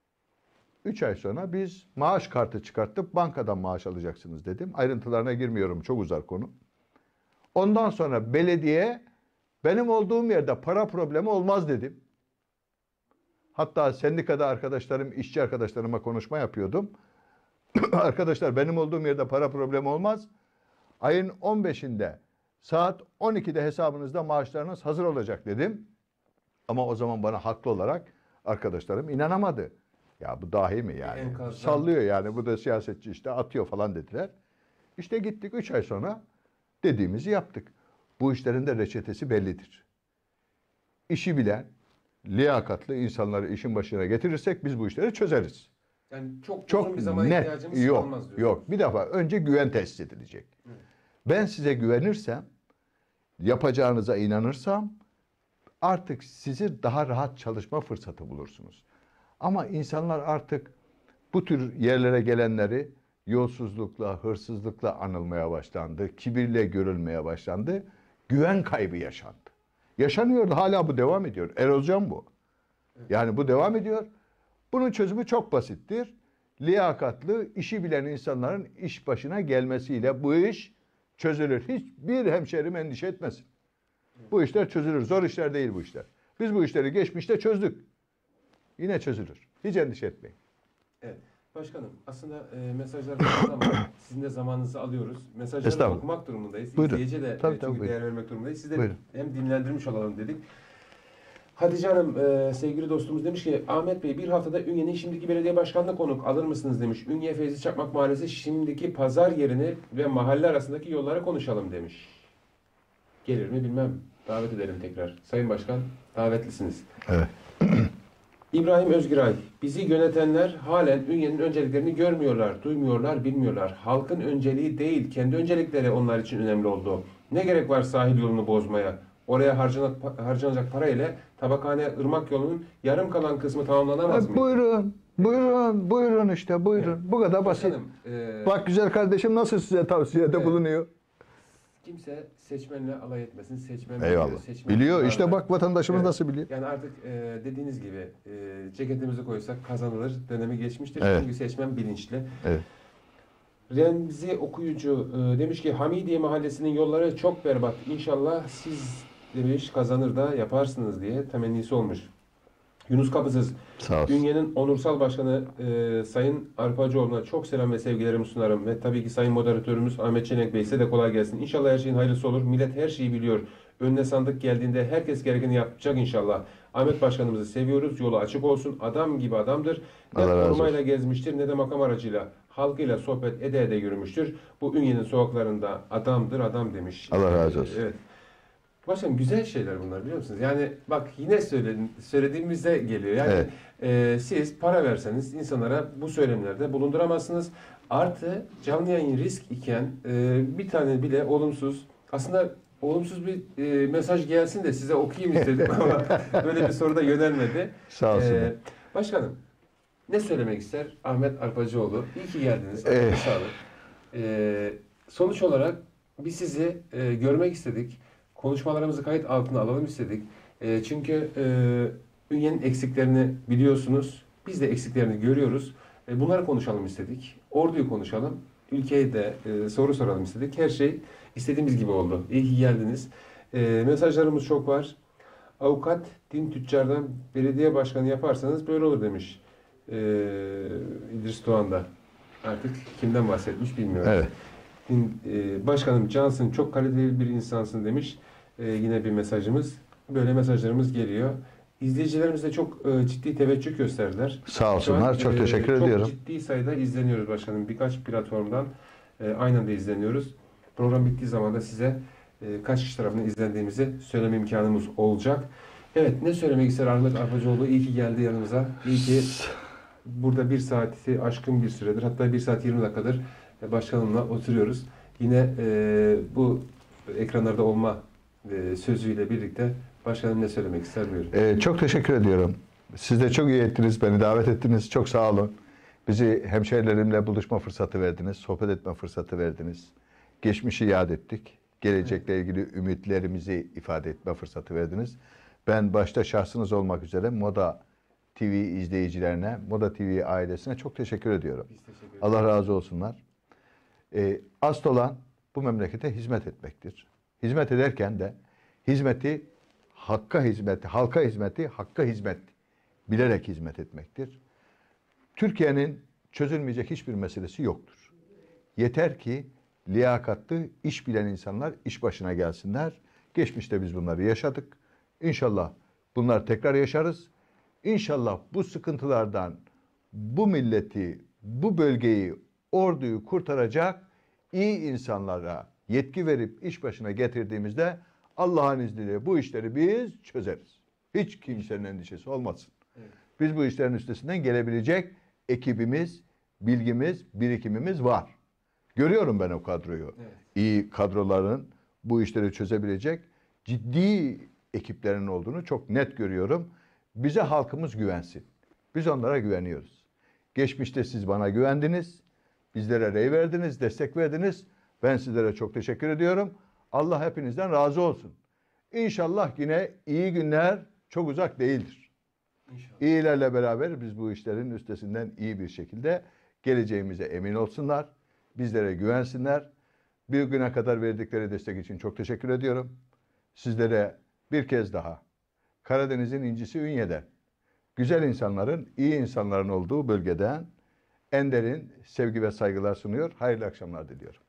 S2: Üç ay sonra biz maaş kartı çıkarttık. Bankadan maaş alacaksınız dedim. Ayrıntılarına girmiyorum. Çok uzar konu. Ondan sonra belediye benim olduğum yerde para problemi olmaz dedim. Hatta sendikada arkadaşlarım, işçi arkadaşlarıma konuşma yapıyordum. Arkadaşlar benim olduğum yerde para problemi olmaz. Ayın on beşinde saat on ikide hesabınızda maaşlarınız hazır olacak dedim. Ama o zaman bana haklı olarak arkadaşlarım inanamadı. Ya bu dahi mi yani? Enkazdan. Sallıyor yani, bu da siyasetçi işte atıyor falan dediler. İşte gittik üç ay sonra dediğimizi yaptık. Bu işlerin de reçetesi bellidir. İşi bilen, liyakatlı insanları işin başına getirirsek biz bu işleri çözeriz.
S1: Yani çok,
S2: çok
S1: uzun bir zaman
S2: net,
S1: ihtiyacımız
S2: yok,
S1: olmaz diyorsunuz.
S2: Yok. Bir defa önce güven tesis edilecek. Evet. Ben size güvenirsem, yapacağınıza inanırsam artık sizi daha rahat çalışma fırsatı bulursunuz. Ama insanlar artık bu tür yerlere gelenleri yolsuzlukla, hırsızlıkla anılmaya başlandı. Kibirle görülmeye başlandı. Güven kaybı yaşandı. Yaşanıyor, hala bu devam ediyor. Erozyon bu. Yani bu devam ediyor. Bunun çözümü çok basittir. Liyakatlı, işi bilen insanların iş başına gelmesiyle bu iş çözülür. Hiçbir hemşerim endişe etmesin. Bu işler çözülür. Zor işler değil bu işler. Biz bu işleri geçmişte çözdük. Yine çözülür. Hiç endişe etmeyin.
S1: Evet. Başkanım aslında e, mesajlar var ama sizin de zamanınızı alıyoruz. Mesajları okumak durumundayız.
S2: Buyurun.
S1: İzleyici de
S2: tabii,
S1: e,
S2: tabii,
S1: çünkü
S2: buyurun.
S1: değer vermek durumundayız. Siz de
S2: Buyurun.
S1: hem dinlendirmiş olalım dedik. Hatice Hanım, e, sevgili dostumuz demiş ki Ahmet Bey bir haftada Ünye'nin şimdiki belediye başkanlığı konuk alır mısınız demiş. Ünye Fevzi Çakmak Mahallesi şimdiki pazar yerini ve mahalle arasındaki yolları konuşalım demiş. Gelir mi bilmem. Davet edelim tekrar. Sayın Başkan davetlisiniz.
S2: Evet.
S1: İbrahim Özgiray, bizi yönetenler halen Ünye'nin önceliklerini görmüyorlar, duymuyorlar, bilmiyorlar. Halkın önceliği değil, kendi öncelikleri onlar için önemli oldu. Ne gerek var sahil yolunu bozmaya? Oraya harcanacak, harcanacak para ile Tabakhane Irmak yolunun yarım kalan kısmı tamamlanamaz
S2: E,
S1: mı?
S2: buyurun, buyurun, buyurun işte buyurun.
S1: Evet.
S2: Bu kadar basit.
S1: Başkanım, e,
S2: Bak güzel kardeşim nasıl size tavsiyede
S1: Evet.
S2: bulunuyor.
S1: kimse seçmenle alay etmesin. Seçmen
S2: Eyvallah.
S1: biliyor, seçmen
S2: Biliyor işte
S1: vardır.
S2: bak vatandaşımız
S1: Evet.
S2: nasıl biliyor.
S1: Yani artık e, dediğiniz gibi e, ceketimizi koysak kazanılır dönemi geçmiştir.
S2: Evet.
S1: Çünkü seçmen bilinçli.
S2: Evet.
S1: Remzi Okuyucu e, demiş ki Hamidiye Mahallesi'nin yolları çok berbat. İnşallah siz demiş kazanır da yaparsınız diye temennisi olmuş. Yunus Kapısız,
S2: Sağ olsun.
S1: Ünye'nin onursal başkanı e, Sayın Arpacıoğlu'na çok selam ve sevgilerimi sunarım. Ve tabii ki Sayın Moderatörümüz Ahmet Çenek Bey size de kolay gelsin. İnşallah her şeyin hayırlısı olur. Millet her şeyi biliyor. Önüne sandık geldiğinde herkes gerekeni yapacak inşallah. Ahmet Başkanımızı seviyoruz. Yolu açık olsun. Adam gibi adamdır. Ne
S2: Allah razı
S1: korumayla gezmiştir ne de makam aracıyla. Halkıyla sohbet ede ede yürümüştür. Bu Ünye'nin sokaklarında adamdır adam demiş.
S2: Allah razı olsun.
S1: Evet. Başkanım güzel şeyler bunlar biliyor musunuz? Yani bak yine söyledim, söylediğimizde geliyor. Yani
S2: Evet.
S1: e, siz para verseniz insanlara bu söylemlerde bulunduramazsınız. Artı canlı yayın risk iken e, bir tane bile olumsuz aslında olumsuz bir e, mesaj gelsin de size okuyayım istedim ama böyle bir soruda yönelmedi.
S2: Sağ olsun.
S1: E, başkanım ne söylemek ister Ahmet Arpacıoğlu? İyi ki geldiniz.
S2: Eh.
S1: Ee, sağ olun. E, sonuç olarak biz sizi e, görmek istedik. Konuşmalarımızı kayıt altına alalım istedik. E, çünkü e, Ünye'nin eksiklerini biliyorsunuz. Biz de eksiklerini görüyoruz. E, bunları konuşalım istedik. Ordu'yu konuşalım. Ülkeye de e, soru soralım istedik. Her şey istediğimiz gibi oldu. İyi ki geldiniz. E, mesajlarımız çok var. Avukat, din tüccardan belediye başkanı yaparsanız böyle olur demiş. E, İdris Doğan da. Artık kimden bahsetmiş bilmiyorum.
S2: Evet.
S1: Din, e, başkanım cansın, çok kaliteli bir insansın demiş. E, yine bir mesajımız. Böyle mesajlarımız geliyor. İzleyicilerimiz de çok e, ciddi teveccüh gösterdiler.
S2: Sağ
S1: Şu an,
S2: olsunlar. Çok
S1: e,
S2: teşekkür
S1: çok
S2: ediyorum.
S1: ciddi sayıda izleniyoruz başkanım. Birkaç platformdan e, aynı anda izleniyoruz. Program bittiği zaman da size e, kaç kişi tarafından izlendiğimizi söyleme imkanımız olacak. Evet, ne söylemek ister Ahmet Arpacıoğlu? İyi ki geldi yanımıza. İyi ki burada bir saati aşkın bir süredir, hatta bir saat yirmi dakikadır e, başkanımla oturuyoruz. Yine e, bu ekranlarda olma e, sözüyle birlikte başkanım ne söylemek ister buyurun.
S2: Ee, çok teşekkür ediyorum. Siz de çok iyi ettiniz. Beni davet ettiniz. Çok sağ olun. Bizi hemşehrilerimle buluşma fırsatı verdiniz. Sohbet etme fırsatı verdiniz. Geçmişi yad ettik. Gelecekle ilgili ümitlerimizi ifade etme fırsatı verdiniz. Ben başta şahsınız olmak üzere Moda T V izleyicilerine, Moda T V ailesine çok teşekkür ediyorum.
S1: Biz teşekkür ederiz.
S2: Allah razı olsunlar. Ee, asıl olan bu memlekete hizmet etmektir. Hizmet ederken de hizmeti hakka hizmeti, halka hizmeti, hakka hizmet bilerek hizmet etmektir. Türkiye'nin çözülmeyecek hiçbir meselesi yoktur. Yeter ki liyakatlı, iş bilen insanlar iş başına gelsinler. Geçmişte biz bunları yaşadık. İnşallah bunlar tekrar yaşarız. İnşallah bu sıkıntılardan bu milleti, bu bölgeyi, orduyu kurtaracak iyi insanlara yetki verip iş başına getirdiğimizde Allah'ın izniyle bu işleri biz çözeriz. Hiç kimsenin endişesi olmasın.
S1: Evet.
S2: Biz bu işlerin üstesinden gelebilecek ekibimiz, bilgimiz, birikimimiz var. Görüyorum ben o kadroyu.
S1: Evet.
S2: İyi kadroların bu işleri çözebilecek ciddi ekiplerin olduğunu çok net görüyorum. Bize halkımız güvensin. Biz onlara güveniyoruz. Geçmişte siz bana güvendiniz. Bizlere rey verdiniz, destek verdiniz. Ben sizlere çok teşekkür ediyorum. Allah hepinizden razı olsun. İnşallah yine iyi günler çok uzak değildir.
S1: İnşallah.
S2: İyilerle beraber biz bu işlerin üstesinden iyi bir şekilde geleceğimize emin olsunlar. Bizlere güvensinler. Bir güne kadar verdikleri destek için çok teşekkür ediyorum. Sizlere bir kez daha Karadeniz'in incisi Ünye'den, güzel insanların, iyi insanların olduğu bölgeden en derin sevgi ve saygılar sunuyor. Hayırlı akşamlar diliyorum.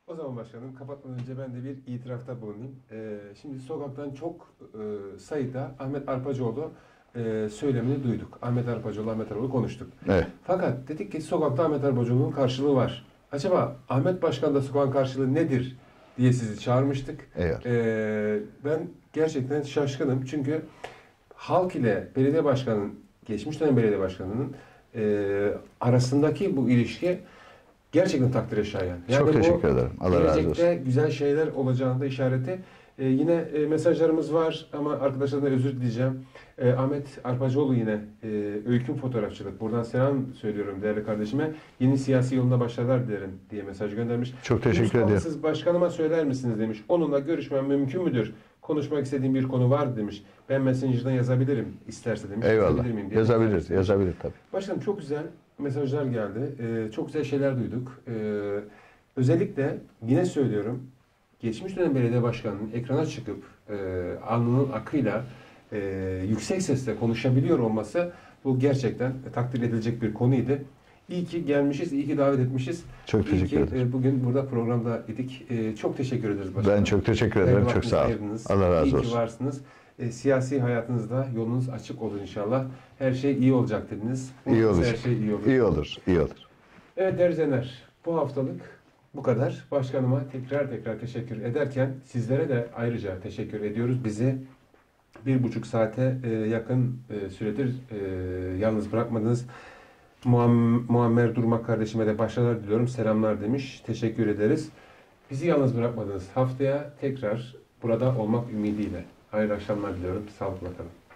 S1: O zaman başkanım kapatmadan önce ben de bir itirafta bulunayım. Ee, şimdi sokaktan çok e, sayıda Ahmet Arpacıoğlu e, söylemini duyduk. Ahmet Arpacıoğlu, Ahmet Arpacıoğlu konuştuk.
S2: Evet.
S1: Fakat dedik ki sokakta Ahmet Arpacıoğlu'nun karşılığı var. Acaba Ahmet Başkan'da sokağın karşılığı nedir diye sizi çağırmıştık.
S2: Evet.
S1: Ee, ben gerçekten şaşkınım. Çünkü halk ile belediye başkanının, geçmiş dönem belediye başkanının e, arasındaki bu ilişki gerçekten takdire şayan.
S2: Çok
S1: bu
S2: teşekkür ederim. Allah razı
S1: gelecekte
S2: olsun.
S1: güzel şeyler olacağında işareti. Ee, yine e, mesajlarımız var ama arkadaşlardan özür dileyeceğim. Ee, Ahmet Arpacıoğlu yine e, öyküm fotoğrafçılık. Buradan selam söylüyorum değerli kardeşime. Yeni siyasi yoluna başarılar dilerim diye mesaj göndermiş.
S2: Çok teşekkür ederim.
S1: Siz başkanıma söyler misiniz demiş. Onunla görüşmem mümkün müdür? Konuşmak istediğim bir konu var demiş. Ben Messenger'dan yazabilirim isterse demiş.
S2: Eyvallah.
S1: Yazabilir miyim diye
S2: Yazabilir,
S1: mesaj
S2: yazabilir tabii.
S1: Başkanım çok güzel mesajlar geldi. Ee, çok güzel şeyler duyduk. Ee, özellikle yine söylüyorum. Geçmiş dönem belediye başkanının ekrana çıkıp e, alnının akıyla e, yüksek sesle konuşabiliyor olması bu gerçekten e, takdir edilecek bir konuydu. İyi ki gelmişiz, iyi ki davet etmişiz.
S2: Çok
S1: İyi
S2: teşekkür
S1: ki
S2: ederim.
S1: e, bugün burada programda idik. E, çok teşekkür ederiz başkanım.
S2: Ben çok teşekkür ederim.
S1: Hayırlı
S2: Çok
S1: vaktinizi
S2: sağ olun.
S1: ayırdınız.
S2: Allah razı
S1: İyi
S2: olsun.
S1: ki varsınız. E, siyasi hayatınızda yolunuz açık olur inşallah. Her şey iyi olacak dediniz.
S2: İyi
S1: Umarız
S2: olur.
S1: Her şey iyi olur.
S2: İyi olur, iyi olur.
S1: Evet değerli izleyenler, bu haftalık bu kadar. Başkanıma tekrar tekrar teşekkür ederken sizlere de ayrıca teşekkür ediyoruz. Bizi bir buçuk saate e, yakın e, süredir e, yalnız bırakmadınız. Muam, Muammer Durmak kardeşime de başarılar diliyorum. Selamlar demiş. Teşekkür ederiz. Bizi yalnız bırakmadınız. Haftaya tekrar burada olmak ümidiyle. Hayırlı akşamlar diliyorum. Sağlıkla kalın.